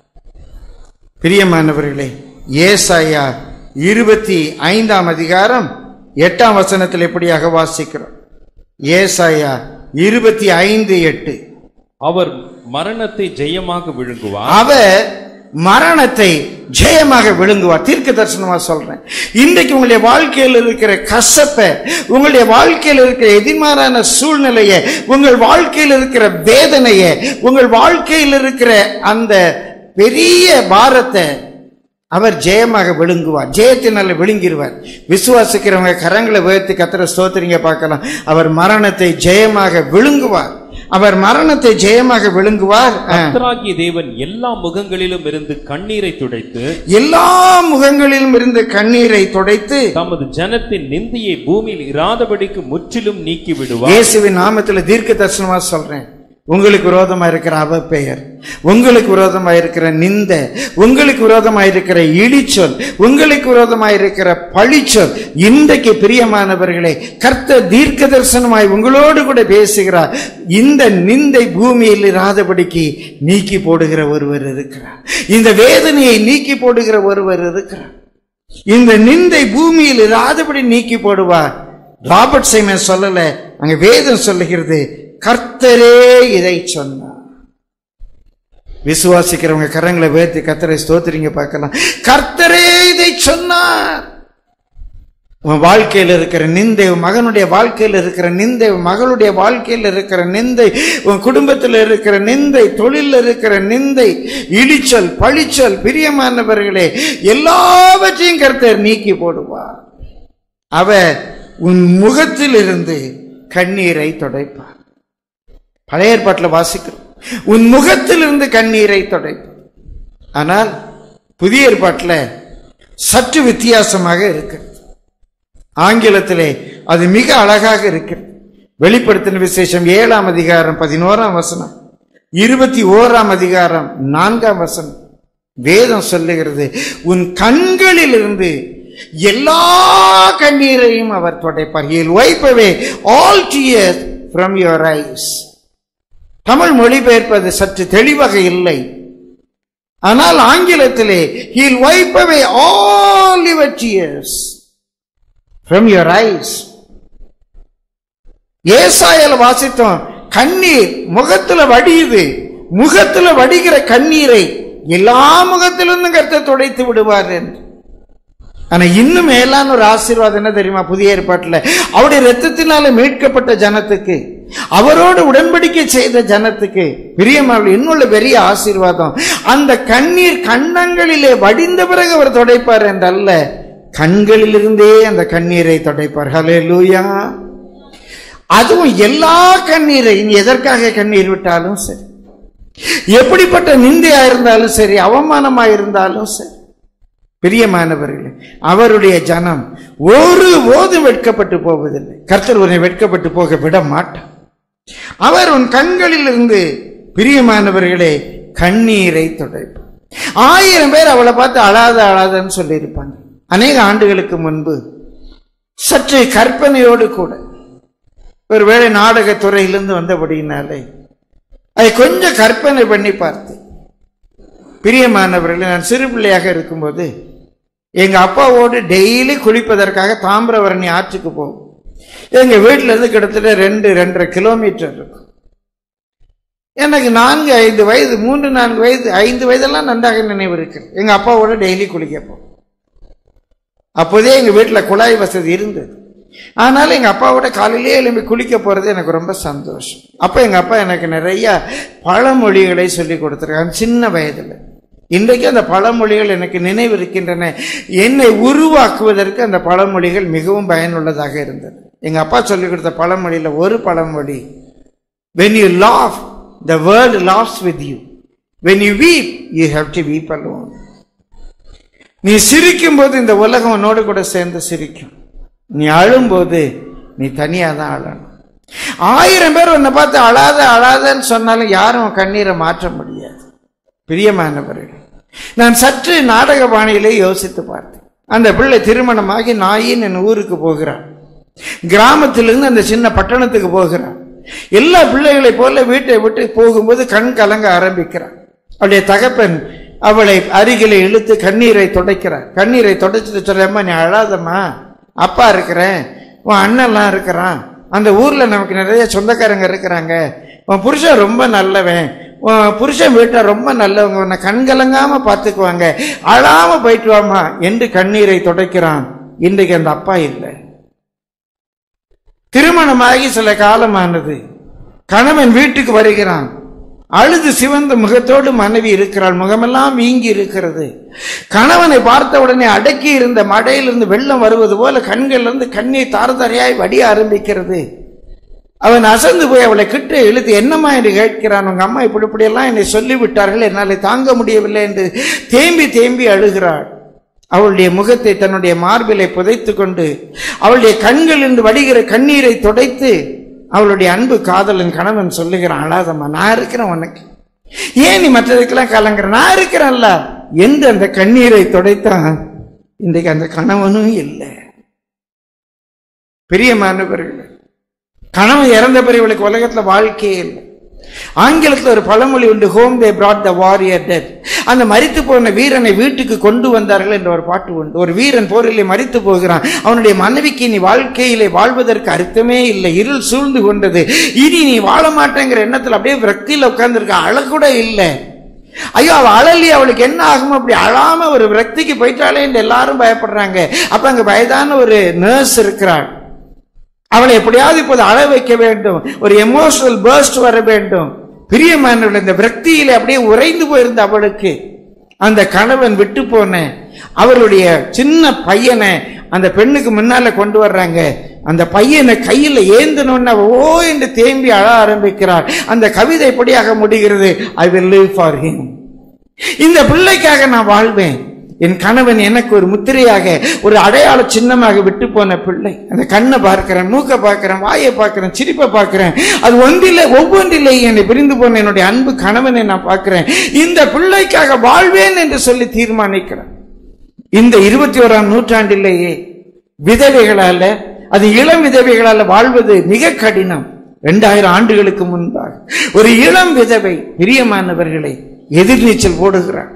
S1: பிரியமானவர்களே, ஏசாயா இருபத்தி ஐந்தாம் அதிகாரம் எட்டாம் வசனத்தில் எப்படியாக வாசிக்கிறோம்? ஏசாயா இருபத்தி ஐந்து எட்டு.
S2: அவர் மரணத்தை ஜெயமாக விழுங்குவார்.
S1: அவர் மரணத்தை ஜெயமாக விழுங்குவார். தீர்க்க தரிசனமா சொல்றேன். இன்றைக்கு உங்களுடைய வாழ்க்கையில் இருக்கிற கசப்பை, உங்களுடைய வாழ்க்கையில் இருக்கிற எதிர்மாறான சூழ்நிலையை, உங்கள் வாழ்க்கையில் இருக்கிற வேதனையை, உங்கள் வாழ்க்கையில் இருக்கிற அந்த பெரிய பாரத்தை அவர் ஜெயமாக விழுங்குவார். ஜெயத்தினால விழுங்கிடுவார். விசுவாசிக்கிறவங்க கரங்களை உயர்த்தி கர்த்தரை ஸ்தோத்திரிங்க பார்க்கலாம். அவர் மரணத்தை ஜெயமாக விழுங்குவார். அவர் மரணத்தை ஜெயமாக விழுங்குவார்.
S2: கர்த்தராகிய தேவன் எல்லா முகங்களிலும் இருந்து கண்ணீரை துடைத்து,
S1: எல்லா முகங்களிலும் இருந்து கண்ணீரை துடைத்து
S2: தமது ஜனத்தின் நிந்தையை பூமியில் இராதபடிக்கு முற்றிலும் நீக்கி விடுவார்.
S1: இயேசுவின் நாமத்தில் தீர்க்க தரிசனமா சொல்றேன். உங்களுக்கு விரோதமா இருக்கிற அவ பெயர், உங்களுக்கு விரோதமா இருக்கிற நிந்த, உங்களுக்கு விரோதமா இருக்கிற இடிச்சொல், உங்களுக்கு விரோதமா இருக்கிற பழிச்சொல், இன்றைக்கு பிரியமானவர்களே, கர்த்தர் தீர்க்க தரிசனமாய் உங்களோடு கூட பேசுகிறார். இந்த நிந்தை பூமியில் இராதபடிக்கு நீக்கி போடுகிற ஒருவர் இருக்கிறார். இந்த வேதனையை நீக்கி போடுகிற ஒருவர் இருக்கிறார். இந்த நிந்தை பூமியில் இராதபடி நீக்கி போடுவார். ராபர்ட் சைமன் சொல்லல, அங்க வேதம் சொல்லுகிறது, கர்த்தரே இதை சொன்னார். விசுவாசிக்கிறவங்க கரங்களை உயர்த்தி கர்த்தரை ஸ்தோத்திரிங்க பார்க்கலாம். கர்த்தரே இதை சொன்னார். உன் வாழ்க்கையில் இருக்கிற நிந்தை, உன் மகனுடைய வாழ்க்கையில் இருக்கிற நிந்தை, உன் மகளுடைய வாழ்க்கையில் இருக்கிற நிந்தை, உன் குடும்பத்தில் இருக்கிற நிந்தை, தொழிலில் இருக்கிற நிந்தை, இடிச்சல், பழிச்சல், பிரியமானவர்களே, எல்லாவற்றையும் கர்த்தர் நீக்கி போடுவார். அவர் உன் முகத்தில் இருந்து கண்ணீரை துடைப்பார். பழைய ஏற்பாட்டில் வாசிக்கிறோம், உன் முகத்தில் இருந்து கண்ணீரை துடைப்பார். ஆனால் புதிய ஏற்பாட்டில் சற்று வித்தியாசமாக இருக்கிறது. ஆங்கிலத்திலே அது மிக அழகாக இருக்கிறது. வெளிப்படுத்தின விசேஷம் ஏழாம் அதிகாரம் பதினோராம் வசனம், இருபத்தி ஓராம் அதிகாரம் நான்காம் வசனம், வேதம் சொல்லுகிறது, உன் கண்களில் இருந்து எல்லா கண்ணீரையும் அவர் துடைப்பார். He will wipe away all tears from your eyes. Tamil மொழிபெயர்ப்பது சற்று தெளிவாக இல்லை. ஆனால் ஆங்கிலத்திலே he'll wipe away all your tears from your eyes. ஏசாயால வாசித்தோம், கண்ணீர் முகத்துல வடியுது, முகத்துல வடிகிற கண்ணீரை எல்லா முகத்திலிருந்தும் கர்த்தர் துடைத்து விடுவார் என்று. ஆனா இன்னும் மேலான ஒரு ஆசீர்வாதம் என்ன தெரியுமா? புதிய ஏற்பாட்டுல அவருடைய இரத்தத்தினால மீட்கப்பட்ட ஜனத்துக்கு, அவரோடு உடன்படிக்கை செய்த ஜனத்துக்கு பிரியமான இன்னுள்ள பெரிய ஆசீர்வாதம், அந்த கண்ணீர் கண்ணங்களிலே வடிந்த பிறகு அவர் துடைப்பார் என்றல்ல, கண்களிலிருந்தே அந்த கண்ணீரை துடைப்பார். ஹல்லேலூயா. அதுவும் எல்லா கண்ணீரை, எதற்காக கண்ணீர் விட்டாலும் சரி, எப்படிப்பட்ட நிந்தையா இருந்தாலும் சரி, அவமானமா இருந்தாலும் சரி, பிரியமானவர்களே, அவருடைய ஜனம் ஒரு போதும் வெட்கப்பட்டு போவதில்லை. கர்த்தர் உன்னை வெட்கப்பட்டு போக விட மாட்டார். அவர் உன் கண்களில் இருந்து பிரியமானவர்களே கண்ணீரை துடைப்பார். ஆயிரம் பேர் அவளை பார்த்து அழாத அழாதன்னு சொல்லி இருப்பாங்க. அநேக ஆண்டுகளுக்கு முன்பு சற்று கற்பனையோடு கூட ஒருவேளை நாடகத்துறையிலிருந்து வந்தபடியினாலே அதை கொஞ்சம் கற்பனை பண்ணி பார்த்து, பிரியமானவர்களே, நான் சிறு பிள்ளையாக இருக்கும்போது எங்க அப்பாவோடு டெய்லி குளிப்பதற்காக தாமிரபரணி ஆற்றுக்கு போகும். எங்க வீட்டில இருந்து கிட்டத்தட்ட ரெண்டு ரெண்டரை கிலோமீட்டர் இருக்கும். எனக்கு நான்கு ஐந்து வயது மூன்று நான்கு வயது ஐந்து வயதெல்லாம் நன்றாக நினைவு இருக்கு. எங்க அப்பாவோட டெய்லி குளிக்க போகும். அப்போதே எங்க வீட்டுல குழாய் வசதி இருந்தது. ஆனாலும் எங்க அப்பாவோட காலையிலே எழும்பி குளிக்க போறது எனக்கு ரொம்ப சந்தோஷம். அப்ப எங்க அப்பா எனக்கு நிறைய பழமொழிகளை சொல்லி கொடுத்திருக்காங்க சின்ன வயதுல. இன்றைக்கு அந்த பழமொழிகள் எனக்கு நினைவு இருக்கின்றன. என்னை உருவாக்குவதற்கு அந்த பழமொழிகள் மிகவும் பயனுள்ளதாக இருந்தது. எங்க அப்பா சொல்லிக் கொடுத்த பழமொழியில ஒரு பழமொழி, when you laugh the world laughs with you, when you weep you have to weep alone. நீ சிரிக்கும் போது இந்த உலகம் உன்னோடு கூட சேர்ந்து சிரிக்கும், நீ அழும்போது நீ தனியா தான் அழணும். ஆயிரம் பேர் உன்னை பார்த்து அழாத அழாதன்னு சொன்னாலும் யாரும் கண்ணீரை மாற்ற முடியாது. பிரியமானவர்கள், நான் சற்று நாடக பாணியிலே யோசித்து பார்த்தேன். அந்த பிள்ளை திருமணமாகி நாயின் என் ஊருக்கு போகிறான். கிராமத்திலிருந்து அந்த சின்ன பட்டணத்துக்கு போகிறான். எல்லா பிள்ளைகளை போல வீட்டை விட்டு போகும்போது கண் கலங்க ஆரம்பிக்கிறான். அவளுடைய தகப்பன் அவளை அருகிலே இழுத்து கண்ணீரை துடைக்கிறார். கண்ணீரை துடைச்சிட்டு சொல்லம்மா, நீ அழாதம்மா, அப்பா இருக்கிறேன், உன் அண்ணன்லாம் இருக்கிறான், அந்த ஊர்ல நமக்கு நிறைய சொந்தக்காரங்க இருக்கிறாங்க, உன் புருஷன் ரொம்ப நல்லவன், உன் புருஷன் வீட்டை ரொம்ப நல்லவங்க, உன்னை கண்கலங்காம பார்த்துக்குவாங்க, அழாம போயிட்டு வாமா என்று கண்ணீரை துடைக்கிறான். இன்றைக்கு அந்த அப்பா இல்லை. திருமணமாகி சில காலமானது. கணவன் வீட்டுக்கு வருகிறான். அழுது சிவந்த முகத்தோடு மனைவி இருக்கிறாள். முகமெல்லாம் வீங்கி இருக்கிறது. கணவனை பார்த்த உடனே அடக்கி இருந்த மடையிலிருந்து வெள்ளம் வருவது போல கண்களிலிருந்து கண்ணீர் தாரதாரியாய் வடிய ஆரம்பிக்கிறது. அவன் அசந்து போய் அவளை கிட்ட இழுத்து என்னம்மா என்று கேட்கிறான். உங்க அம்மா இப்படி இப்படி எல்லாம் என்னை சொல்லிவிட்டார்கள், என்னாலே தாங்க முடியவில்லை என்று தேம்பி தேம்பி அழுகிறாள். அவளுடைய முகத்தை தன்னுடைய மார்பிலை புதைத்து கொண்டு அவளுடைய கண்களிலிருந்து வடிகிற கண்ணீரை துடைத்து அவளுடைய அன்பு காதலன் கணவன் சொல்லுகிறான், அழாதம்மா, நான் இருக்கிறேன், உனக்கு ஏன் நீ மற்றதுக்கெல்லாம் கலங்குற, நான் இருக்கிறேன்ல என்று அந்த கண்ணீரை துடைத்தான். இன்றைக்கு அந்த கணவனும் இல்லை. பிரியமானவர்களே, கணவன் இறந்த பிறகு இவளுக்கு உலகத்துல வாழ்க்கையே இல்லை. ஆங்கிலத்தில் ஒரு பழமொழி உண்டு, home they brought the warrior dead. அந்த மரித்து போன வீரனை வீட்டுக்கு கொண்டு வந்தார்கள் என்ற ஒரு பாட்டு உண்டு. ஒரு வீரன் போரிலே மரித்து போகிறான். அவனுடைய மனைவிக்கு நீ வாழ்க்கையிலே வாழ்வதற்கு அர்த்தமே இல்லை, இருள் சூழ்ந்து கொண்டது, இனி நீ வாழ மாட்டேங்கிற எண்ணத்தில் அப்படியே விரக்தியில் உட்கார்ந்துருக்க, அழக்கூட இல்லை. ஐயோ அவ அழலி, அவளுக்கு என்ன ஆகும், அப்படி அழாம ஒரு விரக்திக்கு போயிட்டாலே என்று எல்லாரும் பயப்படுறாங்க. அப்ப அங்க வயதான ஒரு நர்ஸ் இருக்கிறாள். அவளை எப்படியாவது இப்போது அழ வைக்க வேண்டும், ஒரு எமோஷனல் பர்ஸ்ட் வர வேண்டும். பிரியமானவர்கள், இந்த விரக்தியில அப்படியே உறைந்து போயிருந்த அவளுக்கு அந்த கணவன் விட்டு போன அவருடைய சின்ன பையனை அந்த பெண்ணுக்கு முன்னால கொண்டு வர்றாங்க. அந்த பையனை கையில ஏந்தனோன்னு ஓ என்று தேம்பி அழ ஆரம்பிக்கிறார். அந்த கவிதை எப்படியாக முடிகிறது, I will live for him. இந்த பிள்ளைக்காக நான் வாழ்வேன். என் கணவன் எனக்கு ஒரு முத்திரையாக, ஒரு அடையாள சின்னமாக விட்டு போன பிள்ளை. அந்த கண்ணை பார்க்கிறேன், மூக்கை பார்க்கிறேன், வாயை பார்க்கிறேன், சிரிப்பை பார்க்கிறேன். அது ஒன்றிலே ஒவ்வொன்றிலே என்னை பிரிந்து போன என்னுடைய அன்பு கணவனை நான் பார்க்கிறேன். இந்த பிள்ளைக்காக வாழ்வேன் என்று சொல்லி தீர்மானிக்கிறேன். இந்த இருபத்தி ஓராம் நூற்றாண்டிலேயே விதவைகளால, அது இளம் விதவைகளால வாழ்வது மிக கடினம். இரண்டாயிரம் ஆண்டுகளுக்கு முன்பாக ஒரு இளம் விதவை பிரியமானவர்களை எதிர்நீச்சல் போடுகிறார்.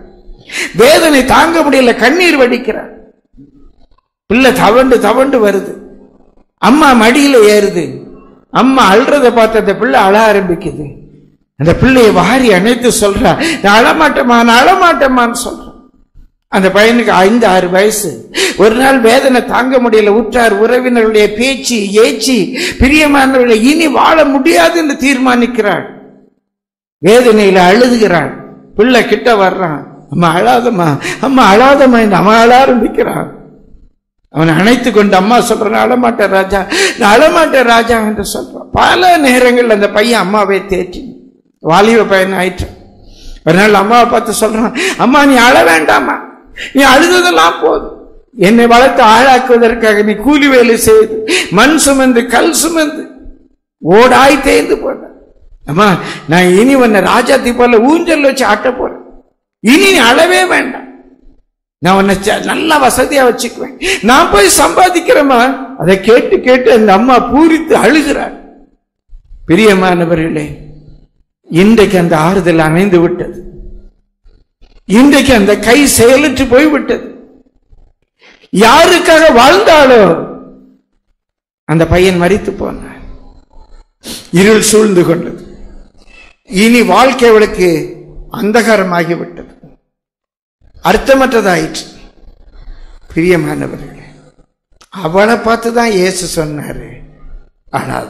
S1: வேதனை தாங்க முடியல, கண்ணீர் வடிக்கிறார். பிள்ளை தவண்டு தவண்டு வருது, அம்மா மடியில ஏறுது. அம்மா அழுறதை பார்த்து அந்த பிள்ளை அழ ஆரம்பிக்குது. அந்த பிள்ளையை வாரி அணைத்து சொல்றா, நான் அழமாட்டேம்மா, நான் அழமாட்டேம்மான்னு சொல்றான். அந்த பையனுக்கு ஐந்து ஆறு வயசு. ஒரு நாள் வேதனை தாங்க முடியல, உற்றார் உறவினர்களுடைய பேச்சு ஏச்சி பிரியமானவர்களை இனி வாழ முடியாது என்று தீர்மானிக்கிறாள். வேதனையில அழுதுகிறாள். பிள்ளை கிட்ட வர்றான், அம்மா அழாதம்மா, அம்மா அழாதம்மா என்று அவன் அழ ஆரம்பிக்கிறான். அவனை அணைத்து கொண்டு அம்மா சொல்றான், அழமாட்டேன் ராஜா, நான் அழமாட்டேன் ராஜா என்று சொல்றான். பல நேரங்கள் அந்த பையன் அம்மாவை தேற்றி வாலிப பையன் ஆயிற்று. ஒரு நாள் அம்மாவை பார்த்து சொல்றான், அம்மா நீ அழ வேண்டாமா, நீ அழுததெல்லாம் போதும். என்னை வளர்த்து ஆளாக்குவதற்காக நீ கூலி வேலை செய்து மண் சுமந்து கல் சுமந்து ஓடாய் தேய்ந்து போன அம்மா, நான் இனி உன்னை ராஜாத்தி போல ஊஞ்சல் வச்சு ஆட்ட போறேன். இனி நீ அழவே வேண்டாம், நான் உன்னை நல்ல வசதியா வச்சுக்குவேன், நான் போய் சம்பாதிக்கிறேம்மா. அதை கேட்டு கேட்டு அந்த அம்மா பூரித்து அழுகிறார். பிரியமானவர்களே, இன்றைக்கு அந்த ஆறுதல் அணைந்து விட்டது. இன்றைக்கு அந்த கை செயலற்று போய்விட்டது. யாருக்காக வாழ்ந்தாலோ அந்த பையன் மரித்து போனார். இருள் சூழ்ந்து கொண்டது. இனி வாழ்க்கை அவளுக்கு அந்தகாரமாகிவிட்டது, அர்த்தமற்றதாயிற்று. பிரியமானவர்களே, அவளை பார்த்துதான் இயேசு சொன்னாரு, அழாத.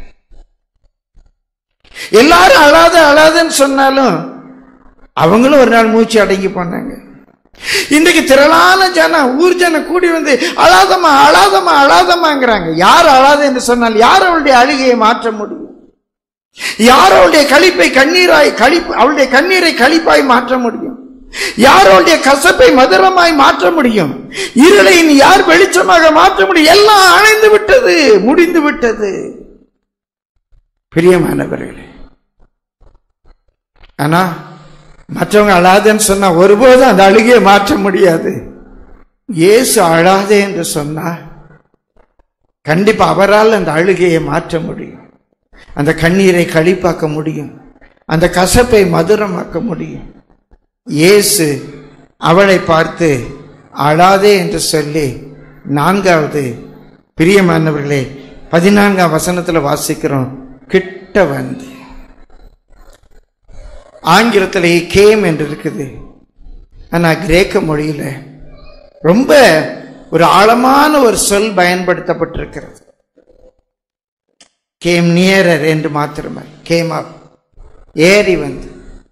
S1: எல்லாரும் அழாத அழாதன்னு சொன்னாலும் அவங்களும் ஒரு நாள் மூச்சு அடங்கி போனாங்க. இன்றைக்கு திரளான ஜனம், ஊர் ஜனம் கூடி வந்து அழாதமா அழாதமா அழாதமாங்கிறாங்க. யார் அழாத என்று சொன்னால் யார் அவளுடைய அழுகையை மாற்ற முடியும்? யார் அவளுடைய களிப்பை கண்ணீராய் களிப்பு அவளுடைய கண்ணீரை களிப்பாய் மாற்ற முடியும்? யார் அவளுடைய கசப்பை மதுரமாய் மாற்ற முடியும்? இருளை யார் வெளிச்சமாக மாற்ற முடியும்? எல்லாம் அணைந்து விட்டது, முடிந்து விட்டது. பிரியமானவர்களே, ஆனா மற்றவங்க அழாதேன்னு சொன்னா ஒருபோதும் அந்த அழுகையை மாற்ற முடியாது. இயேசு அழாதே என்று சொன்னா கண்டிப்பா அவரால் அந்த அழுகையை மாற்ற முடியும். அந்த கண்ணீரை களிப்பாக்க முடியும், அந்த கசப்பை மதுரமாக்க முடியும். இயேசு அவளை பார்த்து அழாதே என்று சொல்லி நான்காவது, பிரியமானவர்களே, பதினான்காம் வசனத்துல வாசிக்கிறோம், கிட்ட வந்து. ஆங்கிலத்தில் கேம் என்று இருக்குது, ஆனா கிரேக்க மொழியில ரொம்ப ஒரு ஆழமான ஒரு சொல் பயன்படுத்தப்பட்டிருக்கிறது. கேம் நியரர் என்று மாத்திரமே, கேம் அப், ஏறி வந்து.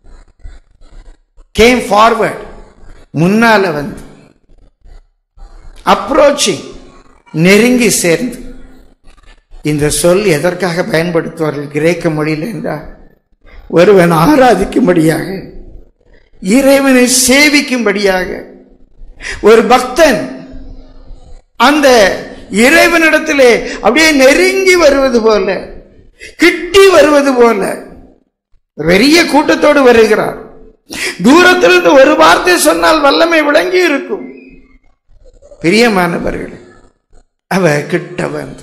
S1: கேம் ஃபார்வர்ட், முன்னால வந்து. அப்ரோச்சிங், நெருங்கி சேர்ந்து. இந்த சொல் எதற்காக பயன்படுத்துவார்கள் கிரேக்க மொழியில் என்றால், ஒருவன் ஆராதிக்கும்படியாக, இறைவனை சேவிக்கும்படியாக, ஒரு பக்தன் அந்த இறைவனிடத்திலே அப்படியே நெருங்கி வருவது போல, கிட்டி வருவது போல, பெரிய கூட்டத்தோடு வருகிறார். தூரத்திலிருந்து ஒரு வார்த்தை சொன்னால் வல்லமை விளங்கி இருக்கும். பிரியமானவர்களே, அவ கிட்ட வந்து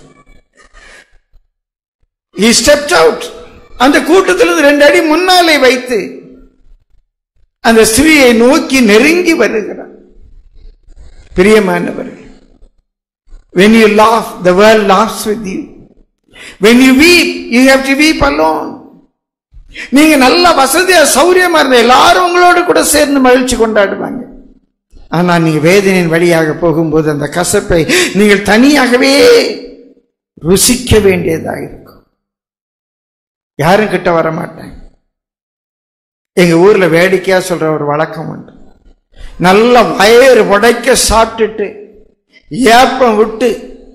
S1: he stepped out. அந்த கூட்டத்திலிருந்து ரெண்டு அடி முன்னாலே வைத்து அந்த ஸ்திரீயை நோக்கி நெருங்கி வருகிறார். பிரியமானவர்களே, when you laugh, the world laughs with you. When you weep, you have to weep alone. நீங்க நல்ல வசதியா சௌரியமா இருந்த எல்லாரும் உங்களோடு கூட சேர்ந்து மகிழ்ச்சி கொண்டாடுவாங்க. ஆனா நீங்க வேதனையின் வழியாக போகும்போது அந்த கசப்பை நீங்கள் தனியாகவே ருசிக்க வேண்டியதாக இருக்கும். யாரும் கிட்ட வர மாட்டாங்க. எங்க ஊர்ல வேடிக்கையா சொல்ற ஒரு வழக்கம் உண்டு. நல்ல வயிறு உடைக்க சாப்பிட்டுட்டு ஏப்பம் விட்டு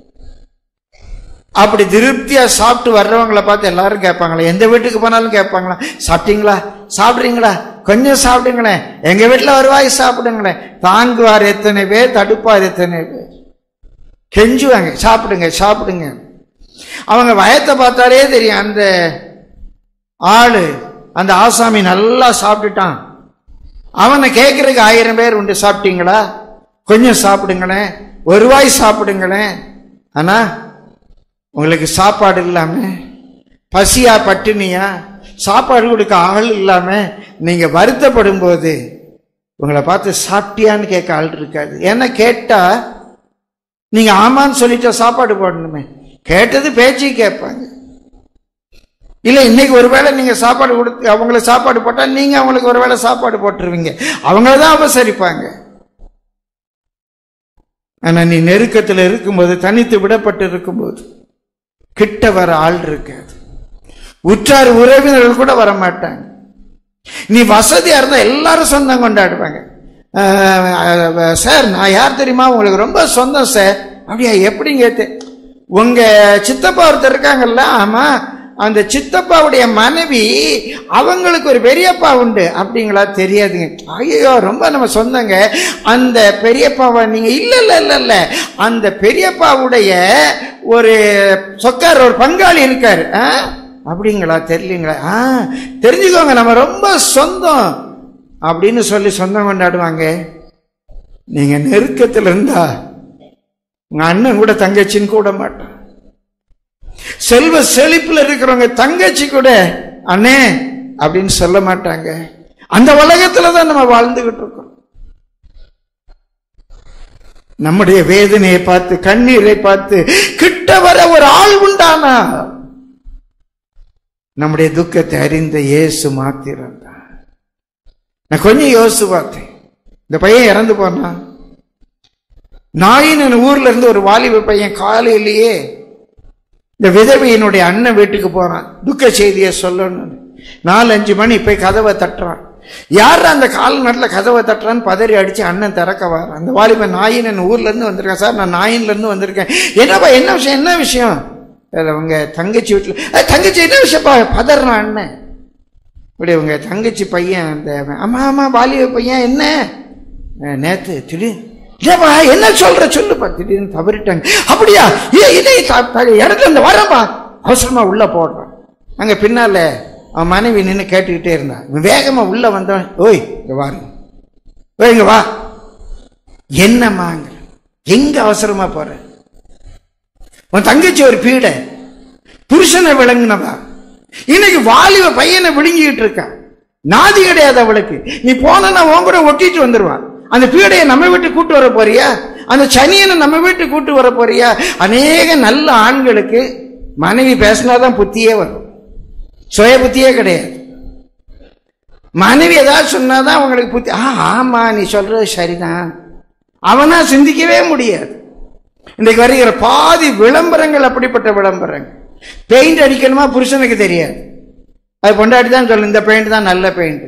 S1: அப்படி திருப்தியா சாப்பிட்டு வர்றவங்களை பார்த்து எல்லாரும் கேட்பாங்களா, எந்த வீட்டுக்கு போனாலும் கேட்பாங்களா, சாப்பிட்டீங்களா, சாப்பிட்றீங்களா, கொஞ்சம் சாப்பிடுங்களேன், எங்க வீட்டுல வருவாய் சாப்பிடுங்களேன். தாங்குவார் எத்தனை பேர், தடுப்பார் எத்தனை பேர், கெஞ்சுவாங்க, சாப்பிடுங்க சாப்பிடுங்க. அவங்க வயத்தை பார்த்தாலே தெரியும், அந்த ஆளு அந்த ஆசாமி நல்லா சாப்பிட்டுட்டான். அவனை கேட்கறதுக்கு ஆயிரம் பேர் உண்டு. சாப்பிட்டீங்களா, கொஞ்சம் சாப்பிடுங்களேன், ஒரு வாய் சாப்பிடுங்களேன். ஆனா உங்களுக்கு சாப்பாடு இல்லாம, பசியா பட்டினியா, சாப்பாடு கொடுக்க ஆள் இல்லாம நீங்க வருத்தப்படும் போது உங்களை பார்த்து சாப்பிட்டியான்னு கேட்க ஆள் இருக்காது. ஏன்னா கேட்டா நீங்க ஆமான்னு சொல்லிட்டா சாப்பாடு போடணுமே. கேட்டது பேச்சு கேட்பாங்க. இல்ல இன்னைக்கு ஒருவேளை நீங்க சாப்பாடு கொடுத்து அவங்களுக்கு சாப்பாடு போட்டா நீங்க அவங்களுக்கு ஒருவேளை சாப்பாடு போட்டுருவீங்க. அவங்களதான் உபசரிப்பாங்க. ஆனா நீ நெருக்கத்தில் இருக்கும்போது, தனித்து விடப்பட்டு இருக்கும்போது கிட்ட வர ஆள் இருக்காது. உற்றார் உறவினர்கள் கூட வர மாட்டாங்க. நீ வசதியா இருந்தா எல்லாரும் சொந்தம் கொண்டாடுவாங்க. சார் நான் யார் தெரியுமா, உங்களுக்கு ரொம்ப சொந்தம் சார். அப்படியா, எப்படிங்க? உங்க சித்தப்பா ஒருத்தர் இருக்காங்கல்ல, ஆமா, அந்த சித்தப்பாவுடைய மனைவி அவங்களுக்கு ஒரு பெரியப்பா உண்டு. அப்படிங்களா? தெரியாதுங்க. ஐயோ, ரொம்ப நம்ம சொந்தங்க. அந்த பெரியப்பாவை நீங்க இல்ல இல்ல இல்ல இல்ல அந்த பெரியப்பாவுடைய ஒரு சொக்கார் ஒரு பங்காளி இருக்காரு. அப்படிங்களா? தெரியலீங்களா? ஆ தெரிஞ்சுக்கோங்க, நம்ம ரொம்ப சொந்தம் அப்படின்னு சொல்லி சொந்தம் கொண்டாடுவாங்க. நீங்க நெருக்கத்தில் இருந்தா உங்க அண்ணன் கூட தங்கச்சின்னு கூட மாட்டான். செல்வ செழிப்புல இருக்கிறவங்க தங்கச்சி கூட அண்ணே அப்படின்னு சொல்ல மாட்டாங்க. அந்த உலகத்துலதான் நம்ம வாழ்ந்துகிட்டு இருக்கோம். நம்முடைய வேதனையை பார்த்து, கண்ணீரை பார்த்து கிட்ட வர ஒரு ஆள் உண்டானா நம்முடைய துக்கத்தை அறிந்த இயேசு மாத்திரம் தான். நான் கொஞ்சம் யோசிச்சு பார்த்தேன். இந்த பையன் இறந்து போனான். நாயின் ஊர்ல இருந்து ஒரு வாலிப பையன் காலையிலேயே இந்த விதவையினுடைய அண்ணன் வீட்டுக்கு போறான், துக்க செய்தியை சொல்லணும். நாலு அஞ்சு மணி போய் கதவை தட்டுறான். யார் அந்த கால நேரத்தில் கதவை தட்டுறான்னு பதறி அடிச்சு அண்ணன் திறக்க வர. அந்த வாலிபன் நாயின் ஊர்ல இருந்து வந்திருக்கேன் சார், நான் நாயின்ல இருந்து வந்திருக்கேன். என்னப்பா என்ன விஷயம்? என்ன விஷயம்? உங்க தங்கச்சி வீட்டுல. தங்கச்சி என்ன விஷயப்பா? பதறான் அண்ணன். இப்படி உங்க தங்கச்சி பையன் அந்த ஆமா ஆமா வாலிப பையன் என்ன நேத்து திடீர்னு என்ன சொல்ற சொல்லுப்பா, திடீர்னு தவறிட்டாங்க. அப்படியா? இடத்துல இருந்து வரப்பா, அவசரமா உள்ள போடுறான். அங்க பின்னால அவன் மனைவி நின்று கேட்டுக்கிட்டே இருந்தான். வேகமா உள்ள வந்தவன், ஓய் இங்க வாருங்க, ஓய் இங்க வா. என்னம்மாங்க, எங்க அவசரமா போற? உன் தங்கச்சி ஒரு பீட புருஷனை விளங்குனவா, இன்னைக்கு வாலிப பையனை விழுங்கிட்டு இருக்கான். நாதி கிடையாது அவளுக்கு. நீ போனா உன் கூட ஒட்டிட்டு வந்துருவான். அந்த பீடையை நம்ம வீட்டு கூட்டு வர போறியா? அந்த சனியனை நம்ம வீட்டு கூட்டு வர போறியா? அநேக நல்ல ஆண்களுக்கு மனைவி பேசினாதான் புத்தியே வரும், சுய புத்தியே கிடையாது. மனைவி ஏதாவது சொன்னாதான் அவங்களுக்கு புத்தி. ஆ ஆமா நீ சொல்றது சரிதான், அவனா சிந்திக்கவே முடியாது. இன்றைக்கு வருகிற பாதி விளம்பரங்கள் அப்படிப்பட்ட விளம்பரங்கள். பெயிண்ட் அடிக்கணுமா புருஷனுக்கு தெரியாது, அது பொண்டாட்டி தான் சொல்லணும் இந்த பெயிண்ட் தான் நல்ல பெயிண்ட்.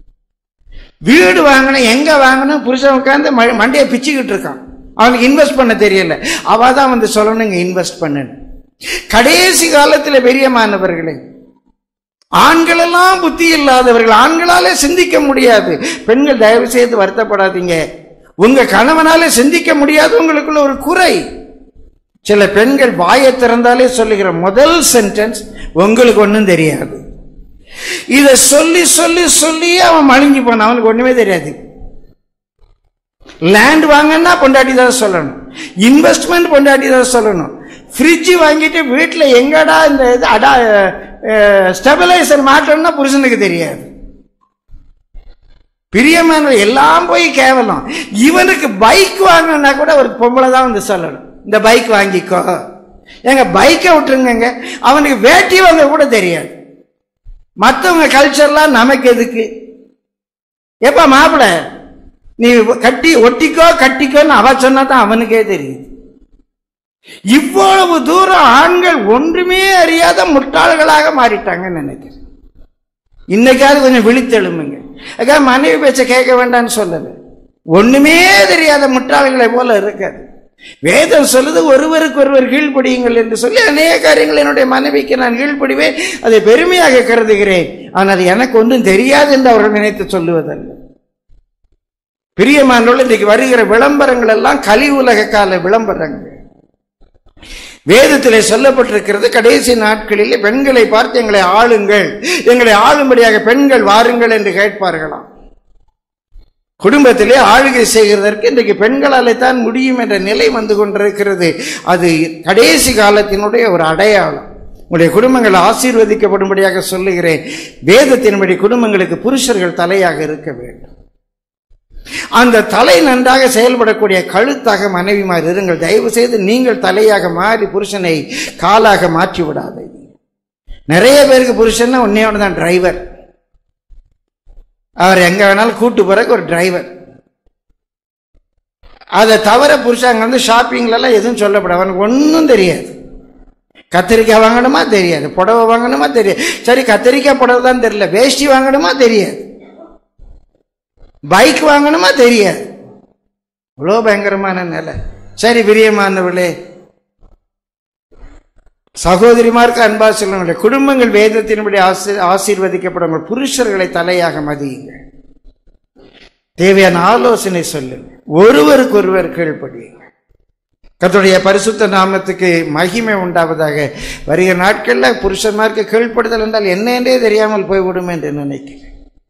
S1: வீடு வாங்கணும், எங்க வாங்கணும், புருஷன் உட்காந்து மண்டையை பிச்சுக்கிட்டு இருக்கான். அவனுக்கு இன்வெஸ்ட் பண்ண தெரியல. அவ தான் வந்து சொல்லணும் இங்க இன்வெஸ்ட் பண்ணு. கடைசி காலத்தில் பெரியமானவர்களே, ஆண்கள் எல்லாம் புத்தி இல்லாதவர்கள், ஆண்களாலே சிந்திக்க முடியாது. பெண்கள் தயவு செய்து வருத்தப்படாதீங்க, உங்க கணவனாலே சிந்திக்க முடியாது, உங்களுக்குள்ள ஒரு குறை. சில பெண்கள் வாயை திறந்தாலே சொல்லுகிற முதல் சென்டென்ஸ் உங்களுக்கு ஒன்றும் தெரியாது. இத சொல்லி சொல்லி சொல்லி அவன் மழுங்கி போன, அவனுக்கு ஒண்ணுமே தெரியாது. லேண்ட் வாங்கன்னா பொண்டாட்டி தான் சொல்லணும், இன்வெஸ்ட்மெண்ட் பொண்டாட்டி தான் சொல்லணும். ஃப்ரிட்ஜ் வாங்கிட்டு வீட்டுல எங்கடா இந்த இது அடா ஸ்டெபிலைசர் மாற்றணும்னா புருஷனுக்கு தெரியாது. பிரியமான எல்லாம் போய் கேவலம். இவனுக்கு பைக் வாங்கணும்னா கூட ஒரு பொம்பளை தான் வந்து சொல்லணும், இந்த பைக் வாங்கிக்கோ. எங்க பைக்கை விட்டுருங்க, அவனுக்கு வேட்டி வாங்க கூட தெரியாது. மற்றவங்க கல்ச்சர்லாம் நமக்கு எதுக்கு? எப்ப மாப்பிள்ள நீ கட்டி ஒட்டிக்கோ கட்டிக்கோன்னு அவ சொன்னா தான் அவனுக்கே தெரியுது. இவ்வளவு தூரம் ஆண்கள் ஒன்றுமே அறியாத முட்டாள்களாக மாறிட்டாங்கன்னு நினைக்கிறேன். இன்னைக்காவது கொஞ்சம் விழித்தெழும்புங்க. அக்கா மனைவி பேச்ச கேட்க வேண்டாம்னு சொல்லல, ஒண்ணுமே தெரியாத முட்டாள்களை போல இருக்காது. வேதம் சொல்லுது ஒருவருக்கு ஒருவர் கீழ்ப்படியுங்கள் என்று சொல்லி அநேக காரியங்கள் என்னுடைய மனைவிக்கு நான் கீழ்ப்படிவேன், அதை பெருமையாக கருதுகிறேன். ஆனால் அது எனக்கு ஒன்றும் தெரியாது என்று அவர்கள் நினைத்து சொல்லுவதல்ல. பிரியமானவர்கள், இன்றைக்கு வருகிற விளம்பரங்கள் எல்லாம் கலி உலக கால விளம்பரங்கள். வேதத்திலே சொல்லப்பட்டிருக்கிறது, கடைசி நாட்களில் பெண்களை பார்த்து எங்களை ஆளுங்கள், எங்களை ஆளும்படியாக பெண்கள் வாருங்கள் என்று கேட்பார்களாம். குடும்பத்திலே ஆளுகை செய்கிறதற்கு இன்றைக்கு பெண்களாலே தான் முடியும் என்ற நிலை வந்து கொண்டிருக்கிறது. அது கடைசி காலத்தினுடைய ஒரு அடையாளம். உங்களுடைய குடும்பங்கள் ஆசீர்வதிக்கப்படும்படியாக சொல்லுகிறேன். வேதத்தின்படி குடும்பங்களுக்கு புருஷர்கள் தலையாக இருக்க வேண்டும். அந்த தலை நன்றாக செயல்படக்கூடிய கழுத்தாக மனைவிமார் இருங்கள். தயவு செய்து நீங்கள் தலையாக மாறி புருஷனை காலாக மாற்றி விடாது. நிறைய பேருக்கு புருஷன்னா ஒன்னே ஒன்று தான், டிரைவர். அவர் எங்க வேணாலும் கூட்டு போறக்கு ஒரு டிரைவர். அதை தவிர புருஷங்க வந்து ஷாப்பிங்ல எல்லாம் எதுவும் சொல்லப்படாது. அவனுக்கு ஒன்றும் தெரியாது. கத்திரிக்காய் வாங்கணுமா தெரியாது, புடவை வாங்கணுமா தெரியாது. சரி, கத்திரிக்காய் புடவை தான் தெரியல, வேஷ்டி வாங்கணுமா தெரியாது, பைக் வாங்கணுமா தெரியாது. இவ்வளோ பயங்கரமான நிலை. சரி, பிரியமானவர்களே, சகோதரிமாருக்கு அன்பா சொல்லுங்கள், குடும்பங்கள் வேதத்தின்படி ஆசி ஆசீர்வதிக்கப்படும் புருஷர்களை தலையாக மதியுங்கள். தேவையான ஆலோசனை சொல்லுங்கள். ஒருவருக்கு ஒருவர் கீழ்ப்படியுங்கள். கர்த்தருடைய பரிசுத்த நாமத்துக்கு மகிமை உண்டாவதாக. வருகிற நாட்களில் புருஷன்மாருக்கு கீழ்ப்படுதல் என்றால் என்ன என்றே தெரியாமல் போய்விடும் என்று நினைக்கிறேன்.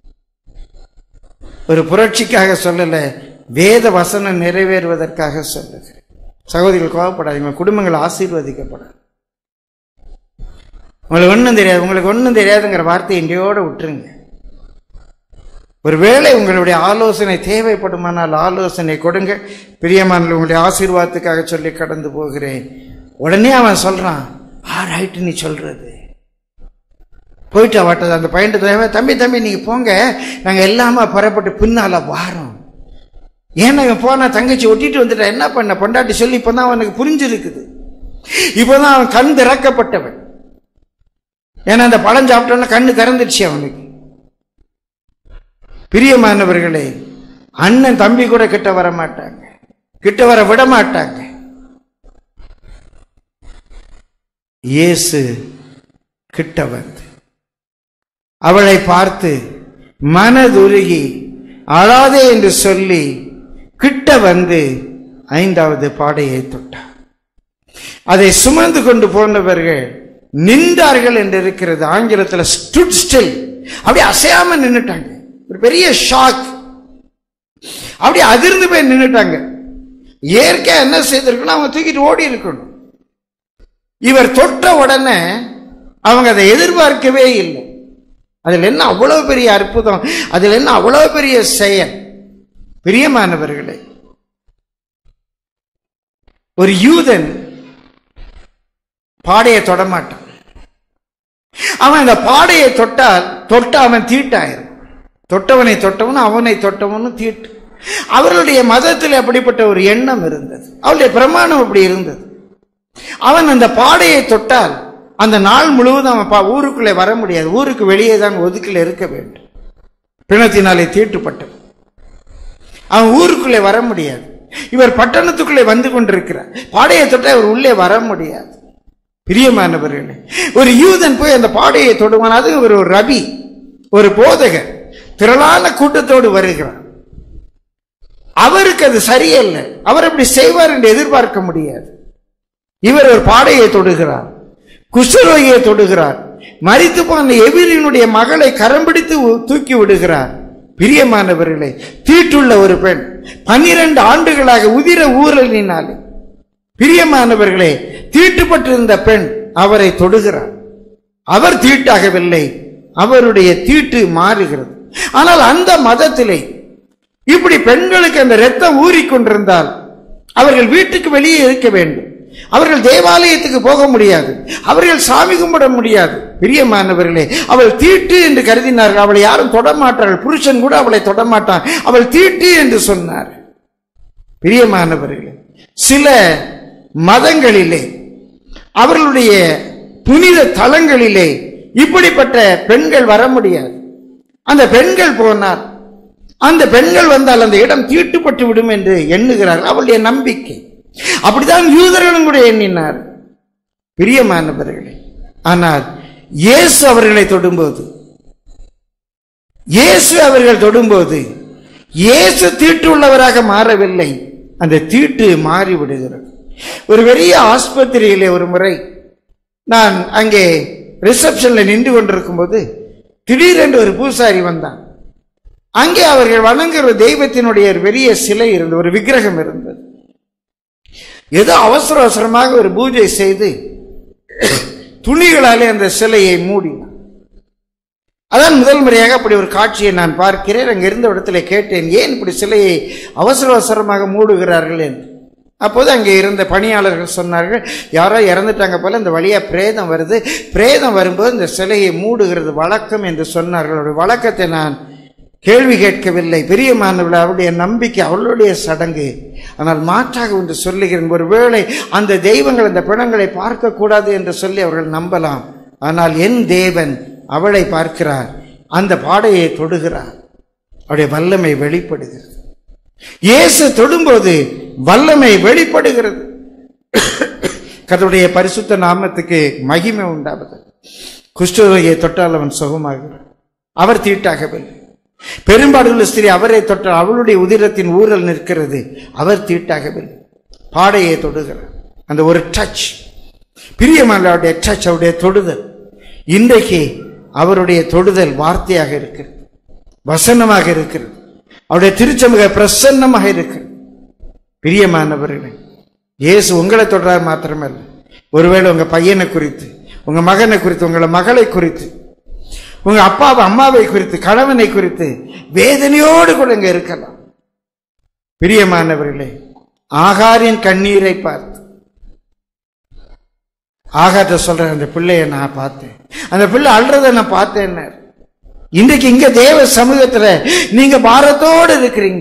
S1: ஒரு புரட்சிக்காக சொல்லல, வேத வசனம் நிறைவேறுவதற்காக சொல்லுகிறேன். சகோதரிகள் கோவப்படாதீங்க, குடும்பங்கள் ஆசீர்வதிக்கப்படும். உங்களுக்கு ஒன்றும் தெரியாது, உங்களுக்கு ஒன்றும் தெரியாதுங்கிற வார்த்தை இன்றையோடு விட்டுருங்க. ஒருவேளை உங்களுடைய ஆலோசனை தேவைப்படுமானால் ஆலோசனை கொடுங்க. பிரியமான உங்களுடைய ஆசீர்வாதத்துக்காக சொல்லி கடந்து போகிறேன். உடனே அவன் சொல்றான், ஆ ரைட்டு, நீ சொல்றது போயிட்டு வாட்டது. அந்த பையன் தம்பி தம்பி நீங்க போங்க, நாங்க எல்லாமே புறப்பட்டு பின்னால வாரோம். ஏன்னா இவன் போனா தங்கச்சி ஒட்டிட்டு வந்துட்டா என்ன பண்ண பொண்டாட்டி சொல்லி இப்பதான் அவனுக்கு புரிஞ்சிருக்குது. இப்பதான் அவன் கண் திறக்கப்பட்டவன். ஏன்னா அந்த பழம் சாப்பிட்டோன்னா கண்ணு திறந்துடுச்சு அவனுக்கு. பிரியமானவர்களே, அண்ணன் தம்பி கூட கிட்ட வர மாட்டாங்க, கிட்ட வர விட மாட்டாங்க. இயேசு கிட்ட வந்து அவளை பார்த்து மனதுருகி அழாதே என்று சொல்லி கிட்ட வந்து ஐந்தாவது பாடையை தொட்டார். அதை சுமந்து கொண்டு போனவர்கள் நின்றார்கள் என்று இருக்கிறது. ஆங்கிலத்தில் ஸ்டுட் ஸ்டில், அப்படியே அசையாம நின்னுட்டாங்க. ஒரு பெரிய ஷாக், அப்படியே அதிர்ந்து போய் நின்னுட்டாங்க. இயற்கை என்ன செய்திருக்கணும், அவங்க தூக்கிட்டு ஓடி இருக்கணும். இவர் தொட்ட உடனே அவங்க அதை எதிர்பார்க்கவே இல்லை. அதில் என்ன அவ்வளவு பெரிய அற்புதம், அதில் என்ன அவ்வளவு பெரிய செயல். பிரியமானவர்களே, ஒரு யூதன் பாடையை தொடமாட்டான். அவன் அந்த பாடையை தொட்டால் தொட்ட அவன் தீட்டாயிரும். தொட்டவனை தொட்டவனும் அவனை தொட்டவனும் தீட்டு. அவர்களுடைய மதத்தில் அப்படிப்பட்ட ஒரு எண்ணம் இருந்தது, அவருடைய பிரமாணம் அப்படி இருந்தது. அவன் அந்த பாடையை தொட்டால் அந்த நாள் முழுவதும் அவன் ஊருக்குள்ளே வர முடியாது, ஊருக்கு வெளியே தான் ஒதுக்கில் இருக்க வேண்டும். பிணத்தினாலே தீட்டுப்பட்டவன் அவன் ஊருக்குள்ளே வர முடியாது. இவர் பட்டணத்துக்குள்ளே வந்து கொண்டிருக்கிறார், பாடையை தொட்ட இவர் உள்ளே வர முடியாது. பிரியமானவர்களே, ஒரு யூதன் போய் அந்த பாடையை தொடுவான். அது ஒரு ரபி, ஒரு போதகர் திரளான கூட்டத்தோடு வருகிறார். அவருக்கு அது சரியல்ல, அவர் அப்படி செய்வார் என்று எதிர்பார்க்க முடியாது. இவர் ஒரு பாடையை தொடுகிறார், குஷ்டரோகியை தொடுகிறார், மரித்து போன எபிரினுடைய மகளை கரம் பிடித்து தூக்கி விடுகிறார். பிரியமானவர்களே, தீட்டுள்ள ஒரு பெண் பன்னிரண்டு ஆண்டுகளாக உதிர ஊரலினாலே, பிரியமானவர்களே, தீட்டுப்பட்டிருந்த பெண் அவரை தொடுகிறார். அவர் தீட்டாகவில்லை, அவருடைய தீட்டு மாறுகிறது. ஆனால் அந்த மதத்திலே இப்படி பெண்களுக்கு அந்த இரத்தம் ஊறிக்கொண்டிருந்தால் அவர்கள் வீட்டுக்கு வெளியே இருக்க வேண்டும், அவர்கள் தேவாலயத்துக்கு போக முடியாது, அவர்கள் சாமி கும்பிட முடியாது. பிரியமானவர்களே, அவள் தீட்டு என்று கருதினார்கள். அவளை யாரும் தொடமாட்டார்கள், புருஷன் கூட அவளை தொடமாட்டான். அவள் தீட்டு என்று சொன்னார். பிரியமானவர்களே, சில மதங்களிலே அவர்களுடைய புனித தலங்களிலே இப்படிப்பட்ட பெண்கள் வர முடியாது. அந்த பெண்கள் போனால், அந்த பெண்கள் வந்தால் அந்த இடம் தீட்டுப்பட்டு விடும் என்று எண்ணுகிறார்கள். அவளுடைய நம்பிக்கை அப்படித்தான் யூதர்களும் கூட எண்ணினார். பிரியமானவர்களே, ஆனால் இயேசு அவர்களை தொடும்போது, இயேசு அவர்கள் தொடும்போது இயேசு தீட்டு உள்ளவராக மாறவில்லை, அந்த தீட்டு மாறிவிடுகிறது. ஒரு பெரிய ஆஸ்பத்திரியிலே ஒரு முறை நான் அங்கே ரிசப்ஷன்ல நின்று கொண்டிருக்கும் போது திடீரென்று ஒரு பூசாரி வந்தான். அங்கே அவர்கள் வணங்குகிற தெய்வத்தினுடைய ஒரு பெரிய சிலை இருந்தது, ஒரு விக்கிரகம் இருந்தது. ஏதோ அவசர அவசரமாக ஒரு பூஜை செய்து துணிகளாலே அந்த சிலையை மூடினார். அதான் முதல் முறையாக அப்படி ஒரு காட்சியை நான் பார்க்கிறேன். அங்கே இருந்த இடத்துல கேட்டேன், ஏன் இப்படி சிலையை அவசர அவசரமாக மூடுகிறார்கள் என்று. அப்போது அங்கே இருந்த பணியாளர்கள் சொன்னார்கள், யாரோ இறந்துட்டாங்க போல, இந்த வழியா பிரேதம் வருது, பிரேதம் வரும்போது இந்த சிலையை மூடுகிறது வழக்கம் என்று சொன்னார்கள். அவருடைய வழக்கத்தை நான் கேள்வி கேட்கவில்லை. பிரியமானவர்கள், அவருடைய நம்பிக்கை, அவளுடைய சடங்கு. ஆனால் மாற்றாக ஒன்று சொல்லுகிறேன், ஒருவேளை அந்த தெய்வங்கள் அந்த பிணங்களை பார்க்க கூடாது என்று சொல்லி அவர்கள் நம்பலாம். ஆனால் என் தேவன் அவளை பார்க்கிறார், அந்த பாடையை தொடுகிறார், அவருடைய வல்லமை வெளிப்படுகிறது. இயேசு தொடும்போது வல்லமை வெளிப்படுகிறது. கர்த்தருடைய பரிசுத்த நாமத்துக்கு மகிமை உண்டாவது. குஷ்டரோகியை தொட்டால் அவன் சுகமாகிறான், அவர் தீட்டாகவில்லை. பெரும்பாடுள்ள ஸ்திரீ அவரை தொட்டால் அவளுடைய உதிரத்தின் ஊரல் நிற்கிறது, அவர் தீட்டாகவில்லை. பாடையை தொடுகிறார், அந்த ஒரு டச். பிரியமான அவருடைய டச், அவருடைய தொடுதல். இன்றைக்கு அவருடைய தொடுதல் வார்த்தையாக இருக்கிறது, வசனமாக இருக்கிறது, அவருடைய திருச்சமூக பிரசன்னமாக இருக்கிறது. பிரியமானவர்களே, இயேசு உங்களை தொடராக மாத்திரமல்ல, ஒருவேளை உங்க பையனை குறித்து, உங்க மகனை குறித்து, உங்களை மகளை குறித்து, உங்க அப்பாவை அம்மாவை குறித்து, கணவனை குறித்து வேதனையோடு கூட இங்க இருக்கலாம். பிரியமானவர்களே, ஆகாரின் கண்ணீரை பார்த்து ஆகாட்ட சொல்ற, அந்த பிள்ளைய நான் பார்த்தேன், அந்த பிள்ளை அழுறத நான் பார்த்தேன். இன்றைக்கு இங்க தேவ சமூகத்துல நீங்க பாரத்தோடு இருக்கிறீங்க.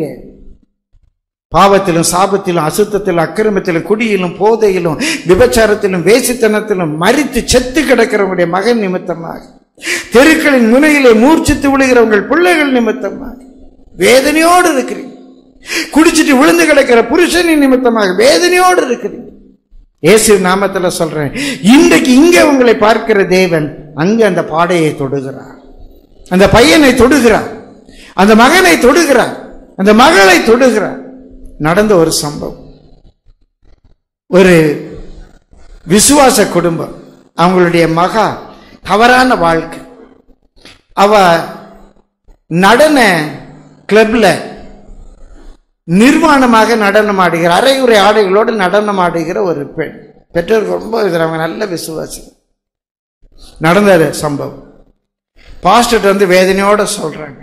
S1: பாவத்திலும் சாபத்திலும் அசுத்தத்திலும் அக்கிரமத்திலும் குடியிலும் போதையிலும் விபச்சாரத்திலும் வேசித்தனத்திலும் மரித்து செத்து கிடக்கிறவங்களுடைய மகன் நிமித்தமாக, தெருக்களின் முனையிலே மூர்ச்சித்து விழுகிற உங்கள் பிள்ளைகள் நிமித்தமாக வேதனையோடு இருக்கிறீங்க. குடிச்சிட்டு விழுந்து கிடக்கிற புருஷனின் நிமித்தமாக வேதனையோடு இருக்கிறீங்க. இயேசு நாமத்துல சொல்றேன், இன்றைக்கு இங்க உங்களை பார்க்கிற தேவன் அங்க அந்த பாடையை தொடுகிறார், அந்த பையனை தொடுகிறார், அந்த மகனை தொடுகிறார், அந்த மகளை தொடுகிறார். நடந்த ஒரு சம்பவம், ஒரு விசுவாச குடும்பம், அவங்களுடைய மகா தவறான வாழ்க்கை. அவ நடன கிளப்ல நிர்வாணமாக நடனம் ஆடுகிற, அரைகுறை ஆடைகளோடு நடனம் ஆடுகிற ஒரு பெண். பெற்றோருக்கு ரொம்ப அவங்க நல்ல விசுவாசி. நடந்த சம்பவம் பாஸ்டர் வந்து வேதனையோட சொல்றாங்க.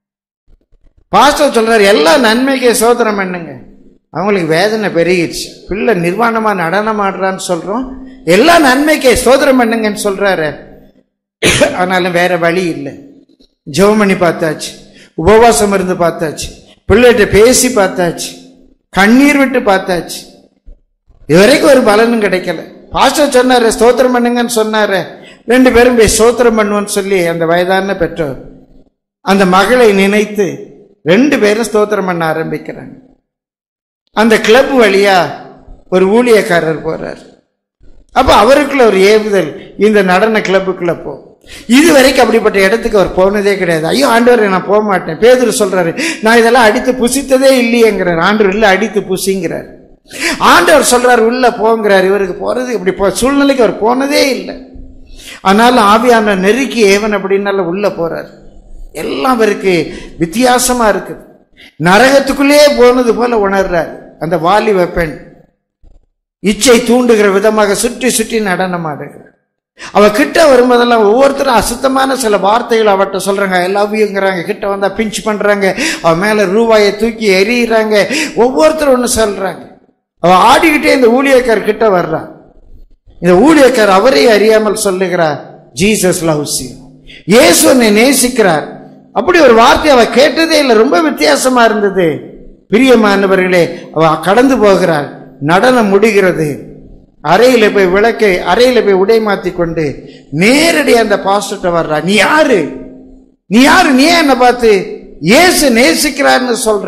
S1: பாஸ்டர் சொல்றாரு, எல்லா நன்மைக்கு சோதனம் பண்ணுங்க. அவங்களுக்கு வேதனை பெருகிடுச்சு. பிள்ளை நிர்வாணமா நடனம் ஆடுறான்னு சொல்றோம், எல்லா நன்மைக்கு சோதனம் பண்ணுங்கன்னு சொல்றாரு. ஆனாலும் வேற வழி இல்லை. ஜெபம் பண்ணி பார்த்தாச்சு, உபவாசம் இருந்து பார்த்தாச்சு, பிள்ளைகிட்ட பேசி பார்த்தாச்சு, கண்ணீர் விட்டு பார்த்தாச்சு, இதுவரைக்கும் ஒரு பலனும் கிடைக்கல. பாஸ்டர் சொன்னாரு ஸ்தோத்திரம் பண்ணுங்கன்னு சொன்னாரு. ரெண்டு பேரும் போய் ஸ்தோத்திரம் பண்ணுவோன்னு சொல்லி அந்த வயதான பெற்றோர் அந்த மகளை நினைத்து ரெண்டு பேரும் ஸ்தோத்திரம் பண்ண ஆரம்பிக்கிறாங்க. அந்த கிளப் வழியா ஒரு ஊழியக்காரர் போறார். அப்ப அவருக்குள்ள ஒரு ஏவுதல், இந்த நடன கிளப்புக்குள்ள போ. இதுவரைக்கும் அப்படிப்பட்ட இடத்துக்கு அவர் போனதே கிடையாது. ஐயோ ஆண்டவர், நான் போக மாட்டேன். பேதுரு சொல்றாரு, நான் இதெல்லாம் அடித்து புசித்ததே இல்லையேங்கிறார். ஆண்டவர் இல்ல, அடித்து புசிங்கிறார். ஆண்டவர் சொல்றாரு உள்ள போங்கிறார். இவருக்கு போறது இப்படி போ சூழ்நிலைக்கு அவர் போனதே இல்லை. ஆனாலும் ஆவியான நெருக்கி ஏவன் அப்படின்னால உள்ள போறார். எல்லாம் அவருக்கு வித்தியாசமா இருக்குது. நரகத்துக்குள்ளே போனது போல உணர்றாரு. அந்த வாலிப பெண் இச்சை தூண்டுகிற விதமாக சுற்றி சுற்றி நடனம் ஆடுகிறார். அவ கிட்ட வரும்போதெல்லாம் ஒவ்வொருத்தரும் அசுத்தமான சில வார்த்தைகள் அவட்ட சொல்றாங்க. ஐ லவ் யூங்கிறாங்க. கிட்ட வந்தா பிஞ்ச் பண்றாங்க. அவ மேல ரூபாயை தூக்கி எறிகிறாங்க. ஒவ்வொருத்தரும் ஒண்ணு சொல்றாங்க. அவ ஆடிக்கிட்டே இந்த ஊழியக்கார் கிட்ட வர்றா. இந்த ஊழியக்கார் அவரே அறியாமல் சொல்லுகிறார், ஜீசஸ் லவ்ஸ் யூ, இயேசு உன்னை நேசிக்கிறார். அப்படி ஒரு வார்த்தை அவ கேட்டதே இல்லை. ரொம்ப வித்தியாசமா இருந்தது. பிரியமானவர்களே, அவ கடந்து போகிறார். நடனம் முடிகிறது. அறையில போய் விளக்கை அறையில போய் உடை மாத்தி கொண்டு நேரடி அந்த பாஸ்டர்ட்ட வர்றா. நீ யாரு, நீ யாரு, நீ என்ன பார்த்து இயேசு நேசிக்கிறார்னு சொல்ற?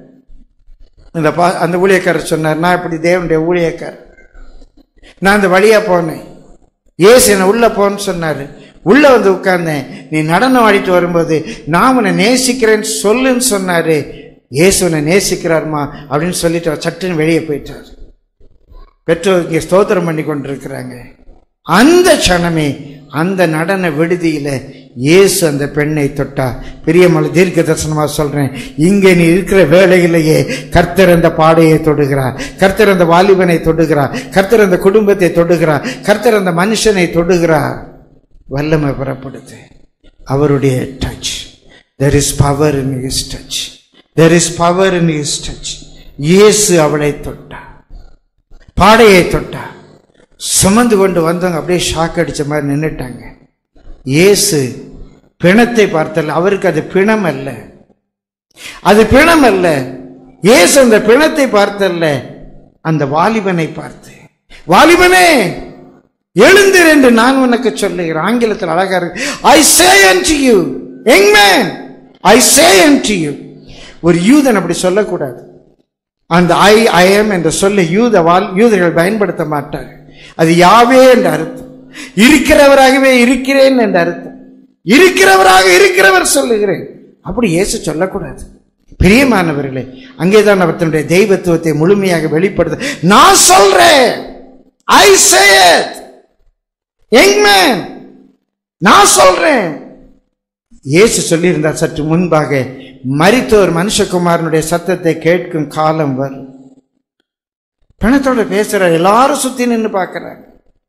S1: அந்த அந்த ஊழியக்காரர் சொன்னார், நான் இப்படி தேவனுடைய ஊழியக்காரர், நான் அந்த வழியா போனேன், இயேசு என்ன உள்ள போன்னு சொன்னாரு. உள்ள வந்து உட்கார்ந்தேன். நீ நடனம் ஆடிட்டு வரும்போது நான் உன்னை நேசிக்கிறேன்னு சொல்லுன்னு சொன்னாரு. இயேசு உன்னை நேசிக்கிறாருமா அப்படின்னு சொல்லிட்டு சட்டுன்னு வெளியே போயிட்டார். பெற்றோர் இங்கே ஸ்தோத்திரம் பண்ணி கொண்டிருக்கிறாங்க. அந்த க்ஷணமே அந்த நடன விடுதியில இயேசு அந்த பெண்ணை தொட்டா. பிரியமலை தீர்க்க தரிசனமா சொல்றேன், இங்கே நீ இருக்கிற வேளையிலேயே கர்த்தர் அந்த பாடையை தொடுகிறார், கர்த்தர் அந்த வாலிபனை தொடுகிறார், கர்த்தர் அந்த குடும்பத்தை தொடுகிறார், கர்த்தர் அந்த மனுஷனை தொடுகிறார். வல்லமை புறப்படுது. அவருடைய touch. there is power in his touch. there is power in his touch. இயேசு அவளை தொட்டார், பாடையை தொட்டார். சுமந்து கொண்டு வந்தவங்க அப்படியே ஷாக் அடிச்ச மாதிரி நின்றுட்டாங்க. இயேசு பிணத்தை பார்த்தல, அவருக்கு அது பிணம் அல்ல, அது பிணம் அல்ல. இயேசு அந்த பிணத்தை பார்த்தல்ல, அந்த வாலிபனை பார்த்து, வாலிபனே எழுந்திரு என்று நான் உனக்கு சொல்லுகிறேன். ஆங்கிலத்தில் அழகா இருக்கு. I say unto you, young man, I say unto you. ஒரு யூதன் அப்படி சொல்லக்கூடாது. அந்த ஐ ஐ எம் என்ற சொல்ல யூத யூதர்கள் பயன்படுத்த மாட்டார். அது யாவே என்ற அர்த்தம், இருக்கிறவராகவே இருக்கிறேன் என்ற அர்த்தம். இருக்கிறவராக இருக்கிறவர் சொல்லுகிறேன், அப்படி இயேசு சொல்லக்கூடாது. பிரியமானவர்களே, அங்கேதான் அவர் தன்னுடைய தெய்வத்துவத்தை முழுமையாக வெளிப்படுத்த. நான் சொல்றேன், I say it, young man, நான் சொல்றேன். இயேசு சொல்லியிருந்தார் சற்று முன்பாக, மரித்தோர் மனுஷகுமாரனுடைய சத்தத்தை கேட்கும் காலம் வரும். பணத்தோட பேசுற எல்லாரும் சுத்தி நின்று பார்க்கிறாங்க.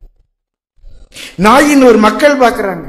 S1: நாயின் ஒரு மக்கள் பார்க்கிறாங்க,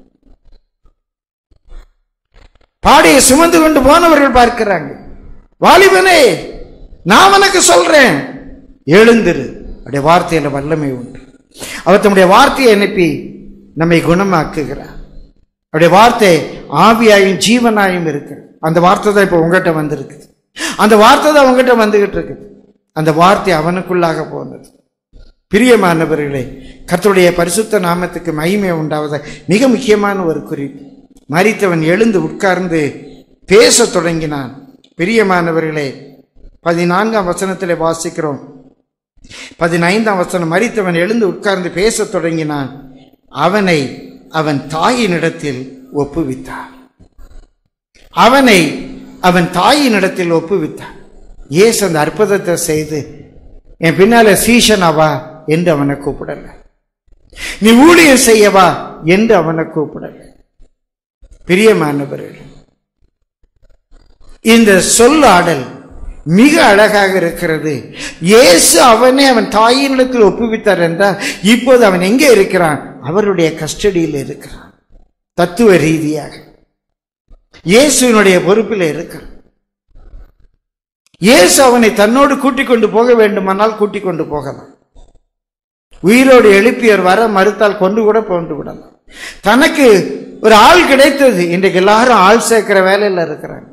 S1: பாடையை சுமந்து கொண்டு போனவர்கள் பார்க்கிறாங்க. வாலிபனே நான் உனக்கு சொல்றேன், எழுந்திரு. அவருடைய வார்த்தையில வல்லமை உண்டு. அவர் தம்முடைய வார்த்தையை அனுப்பி நம்மை குணமாக்குகிறார். அவருடைய வார்த்தை ஆவியாயும் ஜீவனாயும் இருக்கு. அந்த வார்த்தை தான் இப்ப உங்ககிட்ட வந்திருக்குது. அந்த வார்த்தை தான் உங்ககிட்ட வந்துகிட்டு இருக்குது. அந்த வார்த்தை அவனுக்குள்ளாக போனது. பிரியமானவர்களே, கர்த்தருடைய பரிசுத்த நாமத்துக்கு மகிமை உண்டாவத மிக முக்கியமான ஒரு குறிப்பு. மரித்தவன் எழுந்து உட்கார்ந்து பேச தொடங்கினான். பிரியமானவர்களே, பதினான்காம் வசனத்திலே வாசிக்கிறோம். பதினைந்தாம் வசனம், மரித்தவன் எழுந்து உட்கார்ந்து பேச தொடங்கினான். அவனை அவன் தாயினிடத்தில் ஒப்புவித்தார். அவனை அவன் தாயினிடத்தில் ஒப்புவித்தார். இயேசு அந்த அற்புதத்தை செய்து, என் பின்னால சீஷனாவா என்று அவனை கூப்பிடல, நீ ஊழியம் செய்யவா என்று அவனை கூப்பிடல. பிரியமானவர்கள், இந்த சொல்லாடல் மிக அழகாக இருக்கிறது. இயேசு அவனை அவன் தாயினிடத்தில் ஒப்புவித்தார் என்றால், இப்போது அவன் எங்கே இருக்கிறான்? அவருடைய கஸ்டடியில் இருக்கிறான். தத்துவ ரீதியாக இயேசுவினுடைய பொறுப்பில் இருக்கிறான். இயேசு அவனை தன்னோடு கூட்டிக் கொண்டு போக வேண்டுமானால் கூட்டிக் கொண்டு போகலாம். உயிரோடு எழுப்பியவர் வர மறுத்தால் கொண்டு கூட கொண்டு விடலாம். தனக்கு ஒரு ஆள் கிடைத்தது. இன்றைக்கு எல்லாரும் ஆள் சேர்க்கிற வேலையில் இருக்கிறாங்க.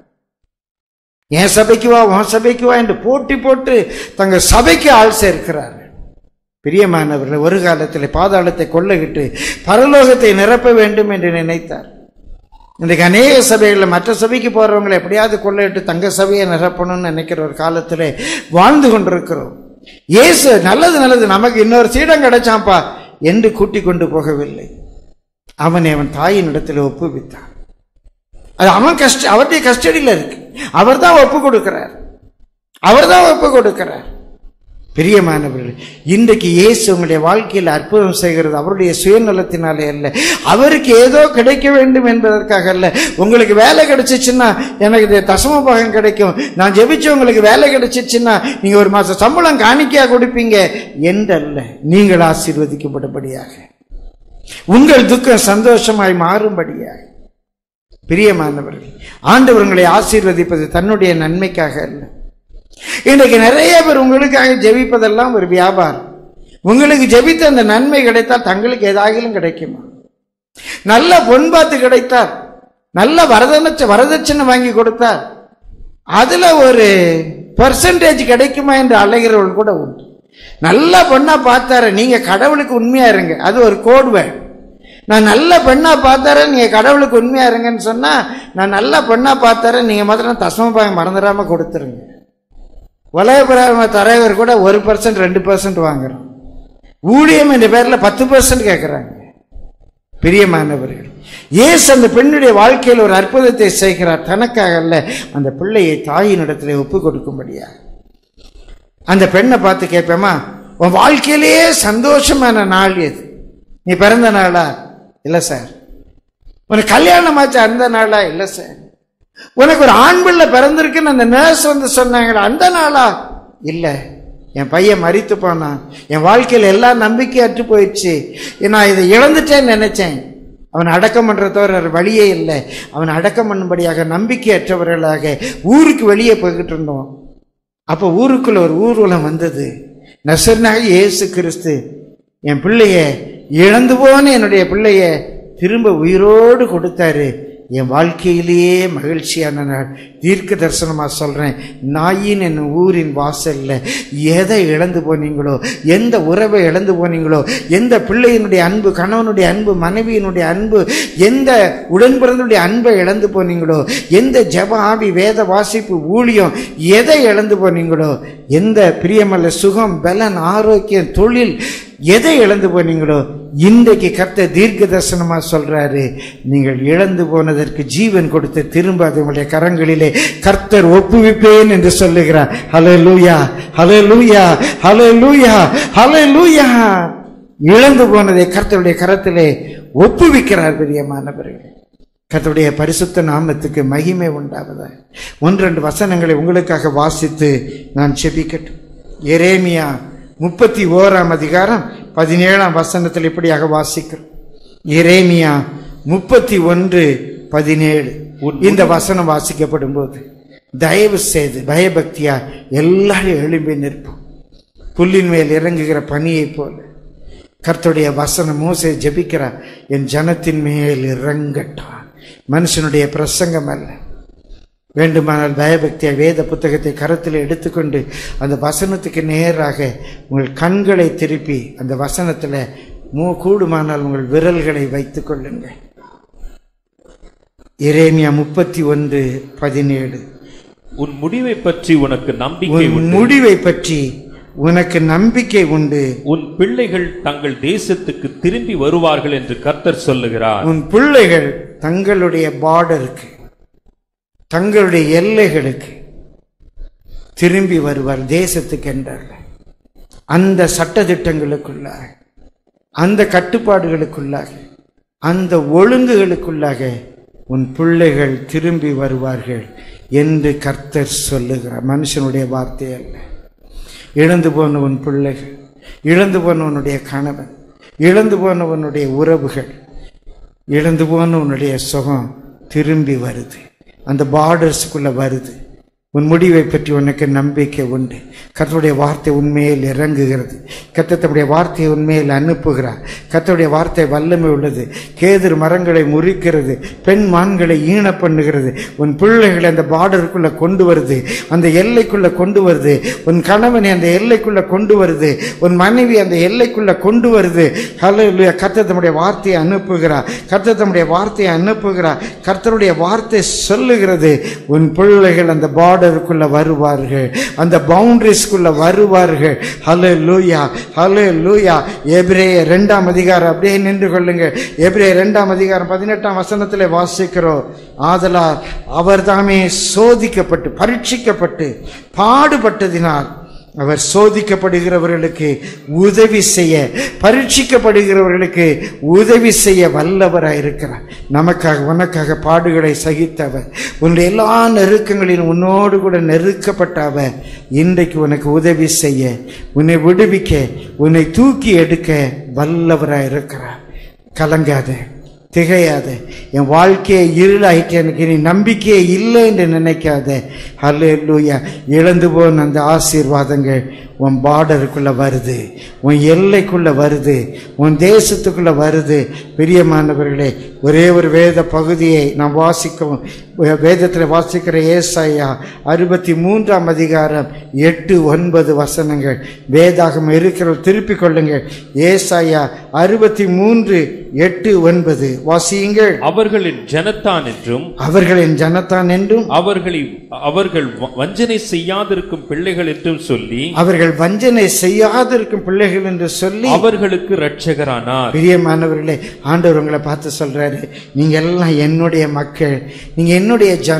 S1: என் சபைக்கு வா, உன் சபைக்கு வா என்று போட்டி போட்டு தங்க சபைக்கு ஆள் சேர்க்கிறார்கள். பிரியமானவர்கள், ஒரு காலத்தில் பாதாளத்தை கொள்ளையிட்டு பரலோகத்தை நிரப்ப வேண்டும் என்று நினைத்தார். இன்றைக்கு அநேக சபைகளில் மற்ற சபைக்கு போறவங்களை எப்படியாவது கொள்ளையிட்டு தங்க சபையை நிரப்பணும்னு நினைக்கிற ஒரு காலத்தில் வாழ்ந்து கொண்டிருக்கிறோம். இயேசு நல்லது நல்லது, நமக்கு இன்னொரு சீடம் கிடைச்சாப்பா என்று கூட்டிக் கொண்டு போகவில்லை. அவனை அவன் தாயின் இடத்துல ஒப்புவித்தான். அது அவன் கஷ்ட அவருடைய கஸ்டடியில் இருக்கு. அவர் தான் ஒப்பு கொடுக்கிறார், அவர் தான் ஒப்பு கொடுக்கிறார். பிரியமானவர்கள், இன்றைக்கு இயேசு உங்களுடைய வாழ்க்கையில் அற்புதம் செய்கிறது அவருடைய சுயநலத்தினாலே அல்ல, அவருக்கு ஏதோ கிடைக்க வேண்டும் என்பதற்காக அல்ல. உங்களுக்கு வேலை கிடைச்சிச்சுன்னா எனக்கு தசம பாகம் கிடைக்கும், நான் ஜெபிச்சு உங்களுக்கு வேலை கிடைச்சிச்சுன்னா நீங்க ஒரு மாசம் சம்பளம் காணிக்கையா கொடுப்பீங்க என்றல்ல, நீங்கள் ஆசீர்வதிக்கப்படும்படியாக, உங்கள் துக்கம் சந்தோஷமாய் மாறும்படியாக. பிரியமானவர்கள், ஆண்டவர் உங்களை ஆசீர்வதிப்பது தன்னுடைய நன்மைக்காக அல்ல. இன்றைக்கு நிறைய பேர் உங்களுக்காக ஜெபிப்பதெல்லாம் ஒரு வியாபாரம். உங்களுக்கு ஜெபித்த அந்த நன்மை கிடைத்தால் தங்களுக்கு ஏதாகிலும் கிடைக்குமா? நல்ல பொன் பார்த்து கிடைத்தார், நல்ல வரதட்ச வரதட்சணை வாங்கி கொடுத்தார், அதுல ஒரு பெர்சன்டேஜ் கிடைக்குமா என்று அலைகிறவர்கள் கூட உண்டு. நல்ல பொண்ணா பார்த்தார, நீங்க கடவுளுக்கு உண்மையா இருங்க, அது ஒரு கோட்வே. நான் நல்ல பெண்ணா பார்த்தார, நீங்க கடவுளுக்கு உண்மையா இருங்கன்னு சொன்னா, நான் நல்ல பெண்ணா பார்த்தார, நீங்க மாத்திரம் தசம பாகம் மறந்துடாம கொடுத்துருங்க. உலக தலைவர் கூட ஒரு பர்சன்ட் ரெண்டு பர்சன்ட் வாங்குறோம். ஊழியம் என்ற பேர்ல பத்து பர்சன்ட் கேட்கிறாங்க. பிரியமானவர்கள், இயேசு அந்த பெண்ணுடைய வாழ்க்கையில் ஒரு அற்புதத்தை செய்கிறார். தனக்காக அல்ல, அந்த பிள்ளையை தாயின் இடத்துல ஒப்பு கொடுக்கும்படியா. அந்த பெண்ணை பார்த்து கேட்பேமா, உன் வாழ்க்கையிலேயே சந்தோஷமான நாள் எது? நீ பிறந்த நாளா? இல்லை சார். உனக்கு கல்யாணம் ஆச்சு அந்த நாளா? இல்லை சார். உனக்கு ஒரு ஆண் பிள்ளை பிறந்திருக்குன்னு அந்த நர்ஸ் வந்து சொன்னாங்க அந்த நாளா? இல்ல, என் பையன் மரித்து போனான், என் வாழ்க்கையில் எல்லா நம்பிக்கை அற்று போயிடுச்சு, நான் இதை இழந்துட்டேன்னு நினைச்சேன். அவன் அடக்கம் பண்றதோட வழியே இல்லை. அவன் அடக்கம் பண்ணும்படியாக நம்பிக்கையற்றவர்களாக ஊருக்கு வெளியே போய்கிட்டு இருந்தோம். அப்போ ஊருக்குள்ள ஒரு ஊர்வலம் வந்தது. நசரேயனாகிய இயேசு கிறிஸ்து என் பிள்ளைய இழந்து போன என்னுடைய பிள்ளைய திரும்ப உயிரோடு கொடுத்தாரு. என் வாழ்க்கையிலேயே மகிழ்ச்சியான நாள். தீர்க்க தரிசனமா சொல்றேன், நாயின் என் ஊரின் வாசல்ல எதை இழந்து போனீங்களோ, எந்த உறவை இழந்து போனீங்களோ, எந்த பிள்ளையினுடைய அன்பு, கணவனுடைய அன்பு, மனைவியினுடைய அன்பு, எந்த உடன்பிறந்தனுடைய அன்பை இழந்து போனீங்களோ, எந்த ஜெப ஆவி, வேத வாசிப்பு, ஊழியம் எதை இழந்து போனீங்களோ, எந்த பிரியமல்ல சுகம், பலன், ஆரோக்கியம், தொழில் எதை இழந்து போனீங்களோ, இன்றைக்கு கர்த்தர் தீர்க்க தரிசனமா சொல்றாரு, நீங்கள் இழந்து போனதற்கு ஜீவன் கொடுத்து திரும்ப அது உங்களுடைய கரங்களிலே கர்த்தர் ஒப்புவிப்பேன் என்று சொல்லுகிறார். ஹல்லேலூயா, ஹல்லேலூயா, ஹல்லேலூயா, ஹல்லேலூயா. இழந்து போனதை கர்த்தருடைய கரத்திலே ஒப்புவிக்கிறார். பிரியமானவர்களே, கர்த்தருடைய பரிசுத்த நாமத்துக்கு மகிமை உண்டாவதாக. ஒன்றெண்டு வசனங்களை உங்களுக்காக வாசித்து நான் செபிக்கட்டும். எரேமியா முப்பத்தி ஓராம் அதிகாரம் பதினேழாம் வசனத்தில் இப்படியாக வாசிக்கிறோம். எரேமியா முப்பத்தி ஒன்று பதினேழு. இந்த வசனம் வாசிக்கப்படும் போது தயவு செய்து பயபக்தியா எல்லாரும் எழும்பி நிற்போம். புல்லின் மேல் இறங்குகிற பனியை போல கர்த்தருடைய வசனம் மோசே ஜெபிக்கிறார், என் ஜனத்தின் மேல் இறங்கட்டான். மனுஷனுடைய பிரசங்கம் அல்ல. வேண்டுமானால் பயபக்தியா வேத புத்தகத்தை கரத்தில் எடுத்துக்கொண்டு அந்த வசனத்துக்கு நேராக உங்கள் கண்களை திருப்பி அந்த வசனத்தில் மூ கூடுமானால் உங்கள் விரல்களை வைத்துக் கொள்ளுங்கள். எரேமியா முப்பத்தி ஒன்று பதினேழு.
S2: உன் முடிவை பற்றி உனக்கு நம்பிக்கை உண்டு.
S1: முடிவை பற்றி உனக்கு நம்பிக்கை உண்டு.
S2: உன் பிள்ளைகள் தங்கள் தேசத்துக்கு திரும்பி வருவார்கள் என்று கர்த்தர் சொல்லுகிறார்.
S1: உன் பிள்ளைகள் தங்களுடைய பார்டருக்கு, தங்களுடைய எல்லைகளுக்கு திரும்பி வருவார். தேசத்துக்கு என்றார்கள். அந்த சட்டதிட்டங்களுக்குள்ளாக, அந்த கட்டுப்பாடுகளுக்குள்ளாக, அந்த ஒழுங்குகளுக்குள்ளாக உன் பிள்ளைகள் திரும்பி வருவார்கள் என்று கர்த்தர் சொல்லுகிறார். மனுஷனுடைய வார்த்தை அல்ல. இழந்து போன உன் பிள்ளைகள், இழந்து போனவனுடைய கணவன், இழந்து போனவனுடைய உறவுகள், இழந்து போனவனுடைய சுகம் திரும்பி வருது. அந்த பார்டர்ஸுக்குள்ள வருது. உன் முடிவை பற்றி உனக்கு நம்பிக்கை உண்டு. கர்த்தருடைய வார்த்தை உண்மையில் இறங்குகிறது. கர்த்தர் தம்முடைய வார்த்தையை உண்மையில் அனுப்புகிறார். கர்த்தருடைய வார்த்தை வல்லமை உள்ளது. கேதுரு மரங்களை முறிக்கிறது, பெண் மான்களை ஈன பண்ணுகிறது. உன் பிள்ளைகளை அந்த பார்டருக்குள்ள கொண்டு வருது, அந்த எல்லைக்குள்ள கொண்டு வருது. உன் கணவனை அந்த எல்லைக்குள்ள கொண்டு வருது, உன் மனைவி அந்த எல்லைக்குள்ள கொண்டு வருது. ஹல்லேலூயா. கர்த்தர் தம்முடைய வார்த்தையை அனுப்புகிறார். கர்த்தர் தம்முடைய வார்த்தையை அனுப்புகிறார். கர்த்தருடைய வார்த்தை சொல்லுகிறது, உன் பிள்ளைகள் அந்த பார்டர் பார்டருக்குள்ள வருவார்கள், அந்த பவுண்டரிஸ்குள்ள வருவார்கள். ஹல்லேலூயா, ஹல்லேலூயா. எபிரேயர் இரண்டாம் அதிகாரம் அப்படியே நின்று கொள்ளுங்க. எபிரேயர் இரண்டாம் அதிகாரம் பதினெட்டாம் வசனத்திலே வாசிக்கிறோம், ஆதலால் அவர் தாமே சோதிக்கப்பட்டு பரீட்சிக்கப்பட்டு பாடுபட்டதினால் அவர் சோதிக்கப்படுகிறவர்களுக்கு உதவி செய்ய, பரீட்சிக்கப்படுகிறவர்களுக்கு உதவி செய்ய வல்லவராயிருக்கிறார். நமக்காக உனக்காக பாடுகளை சகித்தவர், உன்னுடைய எல்லா நெருக்கங்களிலும் உன்னோடு கூட நெருக்கப்பட்ட அவர் இன்றைக்கு உனக்கு உதவி செய்ய, உன்னை விடுவிக்க, உன்னை தூக்கி எடுக்க வல்லவராயிருக்கிறார். கலங்காத, திகையாத. என் வாழ்க்கையை இருளாயிட்டு எனக்கு இனி நம்பிக்கையே இல்லை என்று நினைக்காத. ஹல்லேலூயா. இழந்து போன அந்த ஆசீர்வாதங்கள் உன் பார்டருக்குள்ள வருது, உன் எல்லைக்குள்ள வருது, உன் தேசத்துக்குள்ள வருது. பிரியமானவர்களே, ஒரே ஒரு வேத பகுதியை நாம் வாசிக்கவும். வேதத்தில் வாசிக்கிற ஏசாயா அறுபத்தி மூன்றாம் அதிகாரம் எட்டு ஒன்பது வசனங்கள். வேதாகம் இருக்கிற திருப்பிக் கொள்ளுங்கள். ஏசாயா அறுபத்தி மூன்று எட்டு ஒன்பது வாசியுங்கள்.
S2: அவர்களின் ஜனத்தான் என்றும்,
S1: அவர்களின் ஜனத்தான் என்றும்,
S2: அவர்களை அவர்கள் வஞ்சனை செய்யாதிருக்கும் பிள்ளைகள் என்றும் சொல்லி,
S1: அவர்கள் வஞ்சனை செய்யாதிருக்கும் பிள்ளைகள் என்று சொல்லி
S2: அவர்களுக்கு இரட்சகரானார்.
S1: பிரியமானவர்களே, ஆண்டவர் உங்களை பார்த்து சொல்றாரு, நீங்க எல்லாம் என்னுடைய மக்கள், நீங்க என்னுடைய ஜனம்.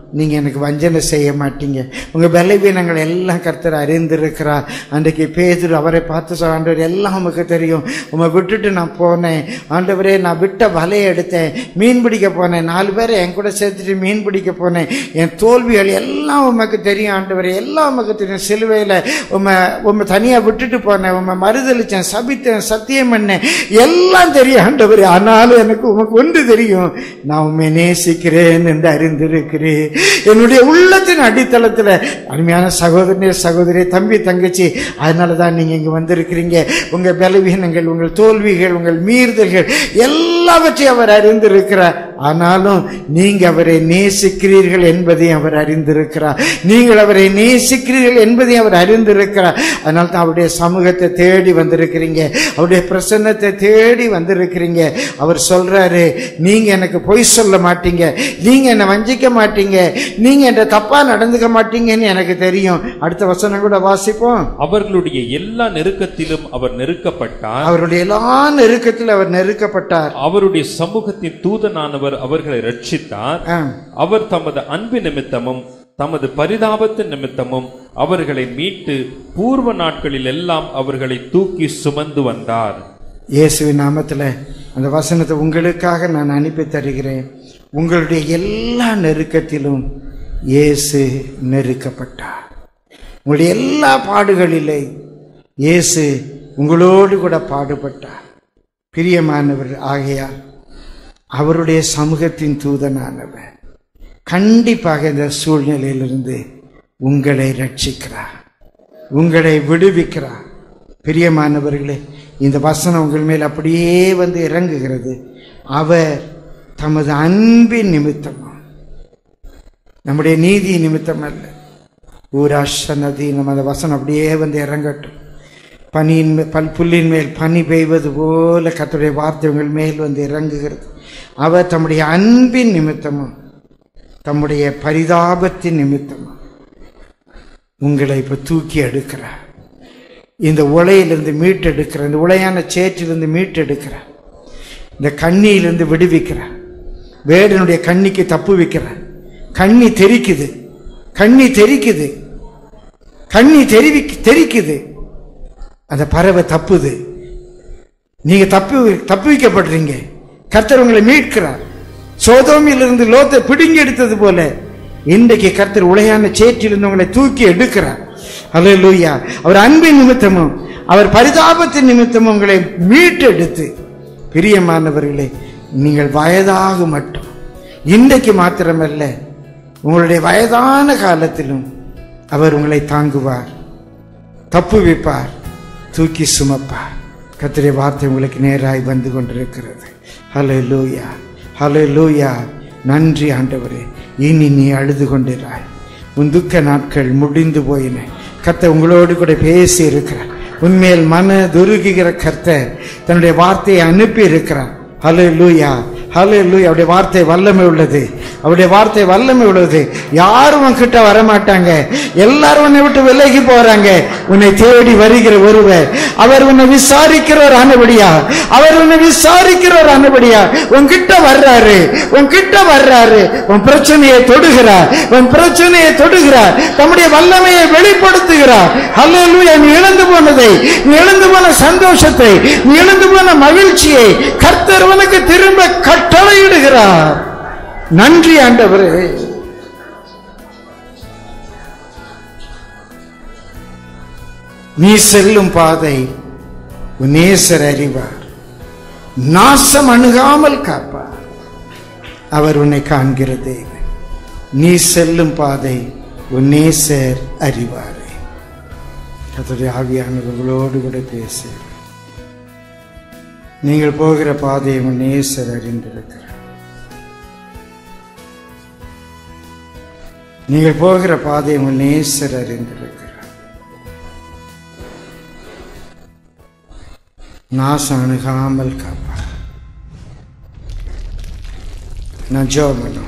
S1: நீங்க எனக்கு வஞ்சனை செய்ய மாட்டீங்க. உங்க பலவீனங்கள் எல்லாம் கர்த்தர் அறிந்திருக்கிறார். அன்றைக்கு பேதுரு அவரை பார்த்து சொல்ல, ஆண்டவர் எல்லாம் உமக்கு தெரியும், உமை விட்டுட்டு நான் போனேன் ஆண்டவரே, நான் விட்ட வலையை எடுத்தேன், மீன் பிடிக்க போனேன், நாலு பேரை என் கூட சேர்த்துட்டு மீன் பிடிக்க போனேன், என் தோல்விகள் எல்லாம் உமக்கு தெரியும் ஆண்டவரே, எல்லாம் உமக்கு தெரியும். சிலுவையில் உமை உமை தனியா விட்டுட்டு போனேன், உமை மறுதளிச்சேன், சபித்தேன், சத்தியம் பண்ணேன், எல்லாம் தெரியும் ஆண்டவரே. ஆனாலும் எனக்கு உமக்கு ஒன்று தெரியும், நான் உண்மை நேசிக்கிறேன் என்று அறிந்திருக்கிறேன். என்னுடைய உள்ளத்தின் அடித்தளத்தில் அருமையான சகோதரனே, சகோதரி, தம்பி, தங்கச்சி, அதனாலதான் நீங்க இங்க வந்திருக்கிறீங்க. உங்க பலவீனங்கள், உங்கள் தோல்விகள், உங்கள் மீறுதல்கள் எல்லாவற்றையும் அவர் அறிந்திருக்கிறார். ஆனாலும் நீங்க அவரை நேசிக்கிறீர்கள் என்பதையும் அவர் அறிந்திருக்கிறார். நீங்கள் அவரை நேசிக்கிறீர்கள் என்பதையும் அவர் அறிந்திருக்கிறார். அதனால தான் அவருடைய சமூகத்தை தேடி வந்திருக்கிறீங்க, அவருடைய பிரசன்னத்தை தேடி வந்திருக்கிறீங்க. அவர் சொல்றாரு, நீங்க எனக்கு பொய் சொல்ல மாட்டீங்க, நீங்க என்னை வஞ்சிக்க மாட்டீங்க, நீங்க என்ற தப்பா நடந்துக்க மாட்டீங்கன்னு எனக்கு தெரியும். அடுத்த வசனம் கூட வாசிப்போம்.
S2: அவர்களுடைய எல்லா நெருக்கத்திலும் அவர் நெருக்கப்பட்டார்.
S1: அவருடைய எல்லா நெருக்கத்திலும் அவர் நெருக்கப்பட்டார்.
S2: அவருடைய சமூகத்தின் தூதனானவர் அவர்களை ரட்சித்தார். அவர் தமது அன்பு நிமித்தமும் தமது பரிதாபத்தின் நிமித்தமும் அவர்களை மீட்டு பூர்வ நாட்களில் எல்லாம் அவர்களை தூக்கி சுமந்து வந்தார்.
S1: இயேசுவின் நாமத்தில் அந்த வசனத்தை உங்களுக்காக நான் அனுப்பி தருகிறேன். உங்களுடைய எல்லா நெருக்கத்திலும் இயேசு நெருக்கப்பட்டார். உங்களுடைய எல்லா பாடுகளிலே இயேசு உங்களோடு கூட பாடுபட்டார். பிரியமானவர் ஆகையால் அவருடைய சமூகத்தின் தூதனானவர் கண்டிப்பாக இந்த சூழ்நிலையிலிருந்து உங்களை ரட்சிக்கிறார், உங்களை விடுவிக்கிறார். பிரியமானவர்களே, இந்த வசனம் உங்கள் மேல் அப்படியே வந்து இறங்குகிறது. அவர் தமது அன்பின் நிமித்தமும், நம்முடைய நீதி நிமித்தம் அல்ல, ஊராஷ நதி, நம்ம அந்த வசனம் அப்படியே வந்து இறங்கட்டும். பனியின் பல் புல்லின் மேல் பனி பெய்வது போல கர்த்தருடைய வார்த்தை உங்கள் மேல் வந்து இறங்குகிறது. அவர் தம்முடைய அன்பின் நிமித்தமும் தம்முடைய பரிதாபத்தின் நிமித்தமும் உங்களை இப்போ தூக்கி எடுக்கிறார். இந்த உலையிலிருந்து மீட்டெடுக்கிறார், இந்த உலையான சேற்றிலிருந்து மீட்டெடுக்கிறார், இந்த கண்ணியிலிருந்து விடுவிக்கிறார், வேடனுடைய கண்ணிக்கு தப்பு வைக்கிறார். கண்ணி தெரிக்குது, கண்ணி தெரிக்குது, கண்ணி தெரிவி தெரிக்குது, அந்த பறவை தப்புது, நீங்க தப்பு தப்பு வைக்கப்படுறீங்க. கர்த்தர் உங்களை மீட்கிறார். சோதோமிலிருந்து லோத்தை பிடுங்கி எடுத்தது போல இன்றைக்கு கர்த்தர் உலையான சேற்றிலிருந்து உங்களை தூக்கி எடுக்கிறார். அல்லேலூயா. அவர் அன்பின் நிமித்தமும் அவர் பரிதாபத்தின் நிமித்தமும் உங்களை மீட்டெடுத்து, பிரியமானவர்களே, நீங்கள் வயதாக மட்டும், இன்றைக்கு மாத்திரமல்ல, உங்களுடைய வயதான காலத்திலும் அவர் உங்களை தாங்குவார், தப்பு வைப்பார், தூக்கி சுமப்பார். கர்த்தருடைய வார்த்தை உங்களுக்கு நேராய் வந்து கொண்டிருக்கிறது. ஹல்லேலூயா, ஹல்லேலூயா. நன்றி ஆண்டவரே. இனி நீ அழுது கொண்டிராய், உன் துக்க நாட்கள் முடிந்து போயின. கர்த்தர் உங்களோடு கூட பேசி இருக்கிறார். உன்மேல் மன துருகுகிற கர்த்தர் தன்னுடைய வார்த்தையை அனுப்பி இருக்கிறார். ஹல்லேலூயா, ஹல்லேலூயா. அவருடைய வார்த்தை வல்லமை உள்ளது, அவருடைய வார்த்தை வல்லமை உள்ளது. யாரும் உன்கிட்ட வரமாட்டாங்க, எல்லாரும் உன்னை விட்டு விலகி போறாங்க. உன்னை தேடி வருகிற ஒருவர், அவர் உன்னை விசாரிக்கிறவர் ஆனபடியா, அவர் உன்னை விசாரிக்கிறவர் ஆனபடியா உன்கிட்ட வர்றாரு, உன்கிட்ட வர்றாரு. உன் பிரச்சனையை தொடுகிறார், உன் பிரச்சனையை தொடுகிறார், தம்முடைய வல்லமையை வெளிப்படுத்துகிறார். ஹல்லேலூயா. நீ இழந்து போனதை, நீ இழந்து போன சந்தோஷத்தை, நீ இழந்து போன மகிழ்ச்சியை கர்த்தர் உனக்கு திரும்ப கட்டளையிடுகிறார். நன்றி ஆண்டவரே. நீ செல்லும் பாதை உன் நேசர் அறிவார், நாசம் அணுகாமல் காப்பார். அவர் உன்னை காண்கிற தேவன். நீ செல்லும் பாதை உன் நேசர் அறிவாரே. கர்த்தருடைய ஆவியானவர்களோடு கூட பேசு. நீங்கள் போகிற பாதையை உன் நேசர் அறிந்திருக்கிறார். நீங்கள் போகிற பாதையை உன் நேசர் அறிந்திருக்கிறார். நாசம் அணுகாமல் காப்பார். நான் ஜெபம் பண்ணுவேன்.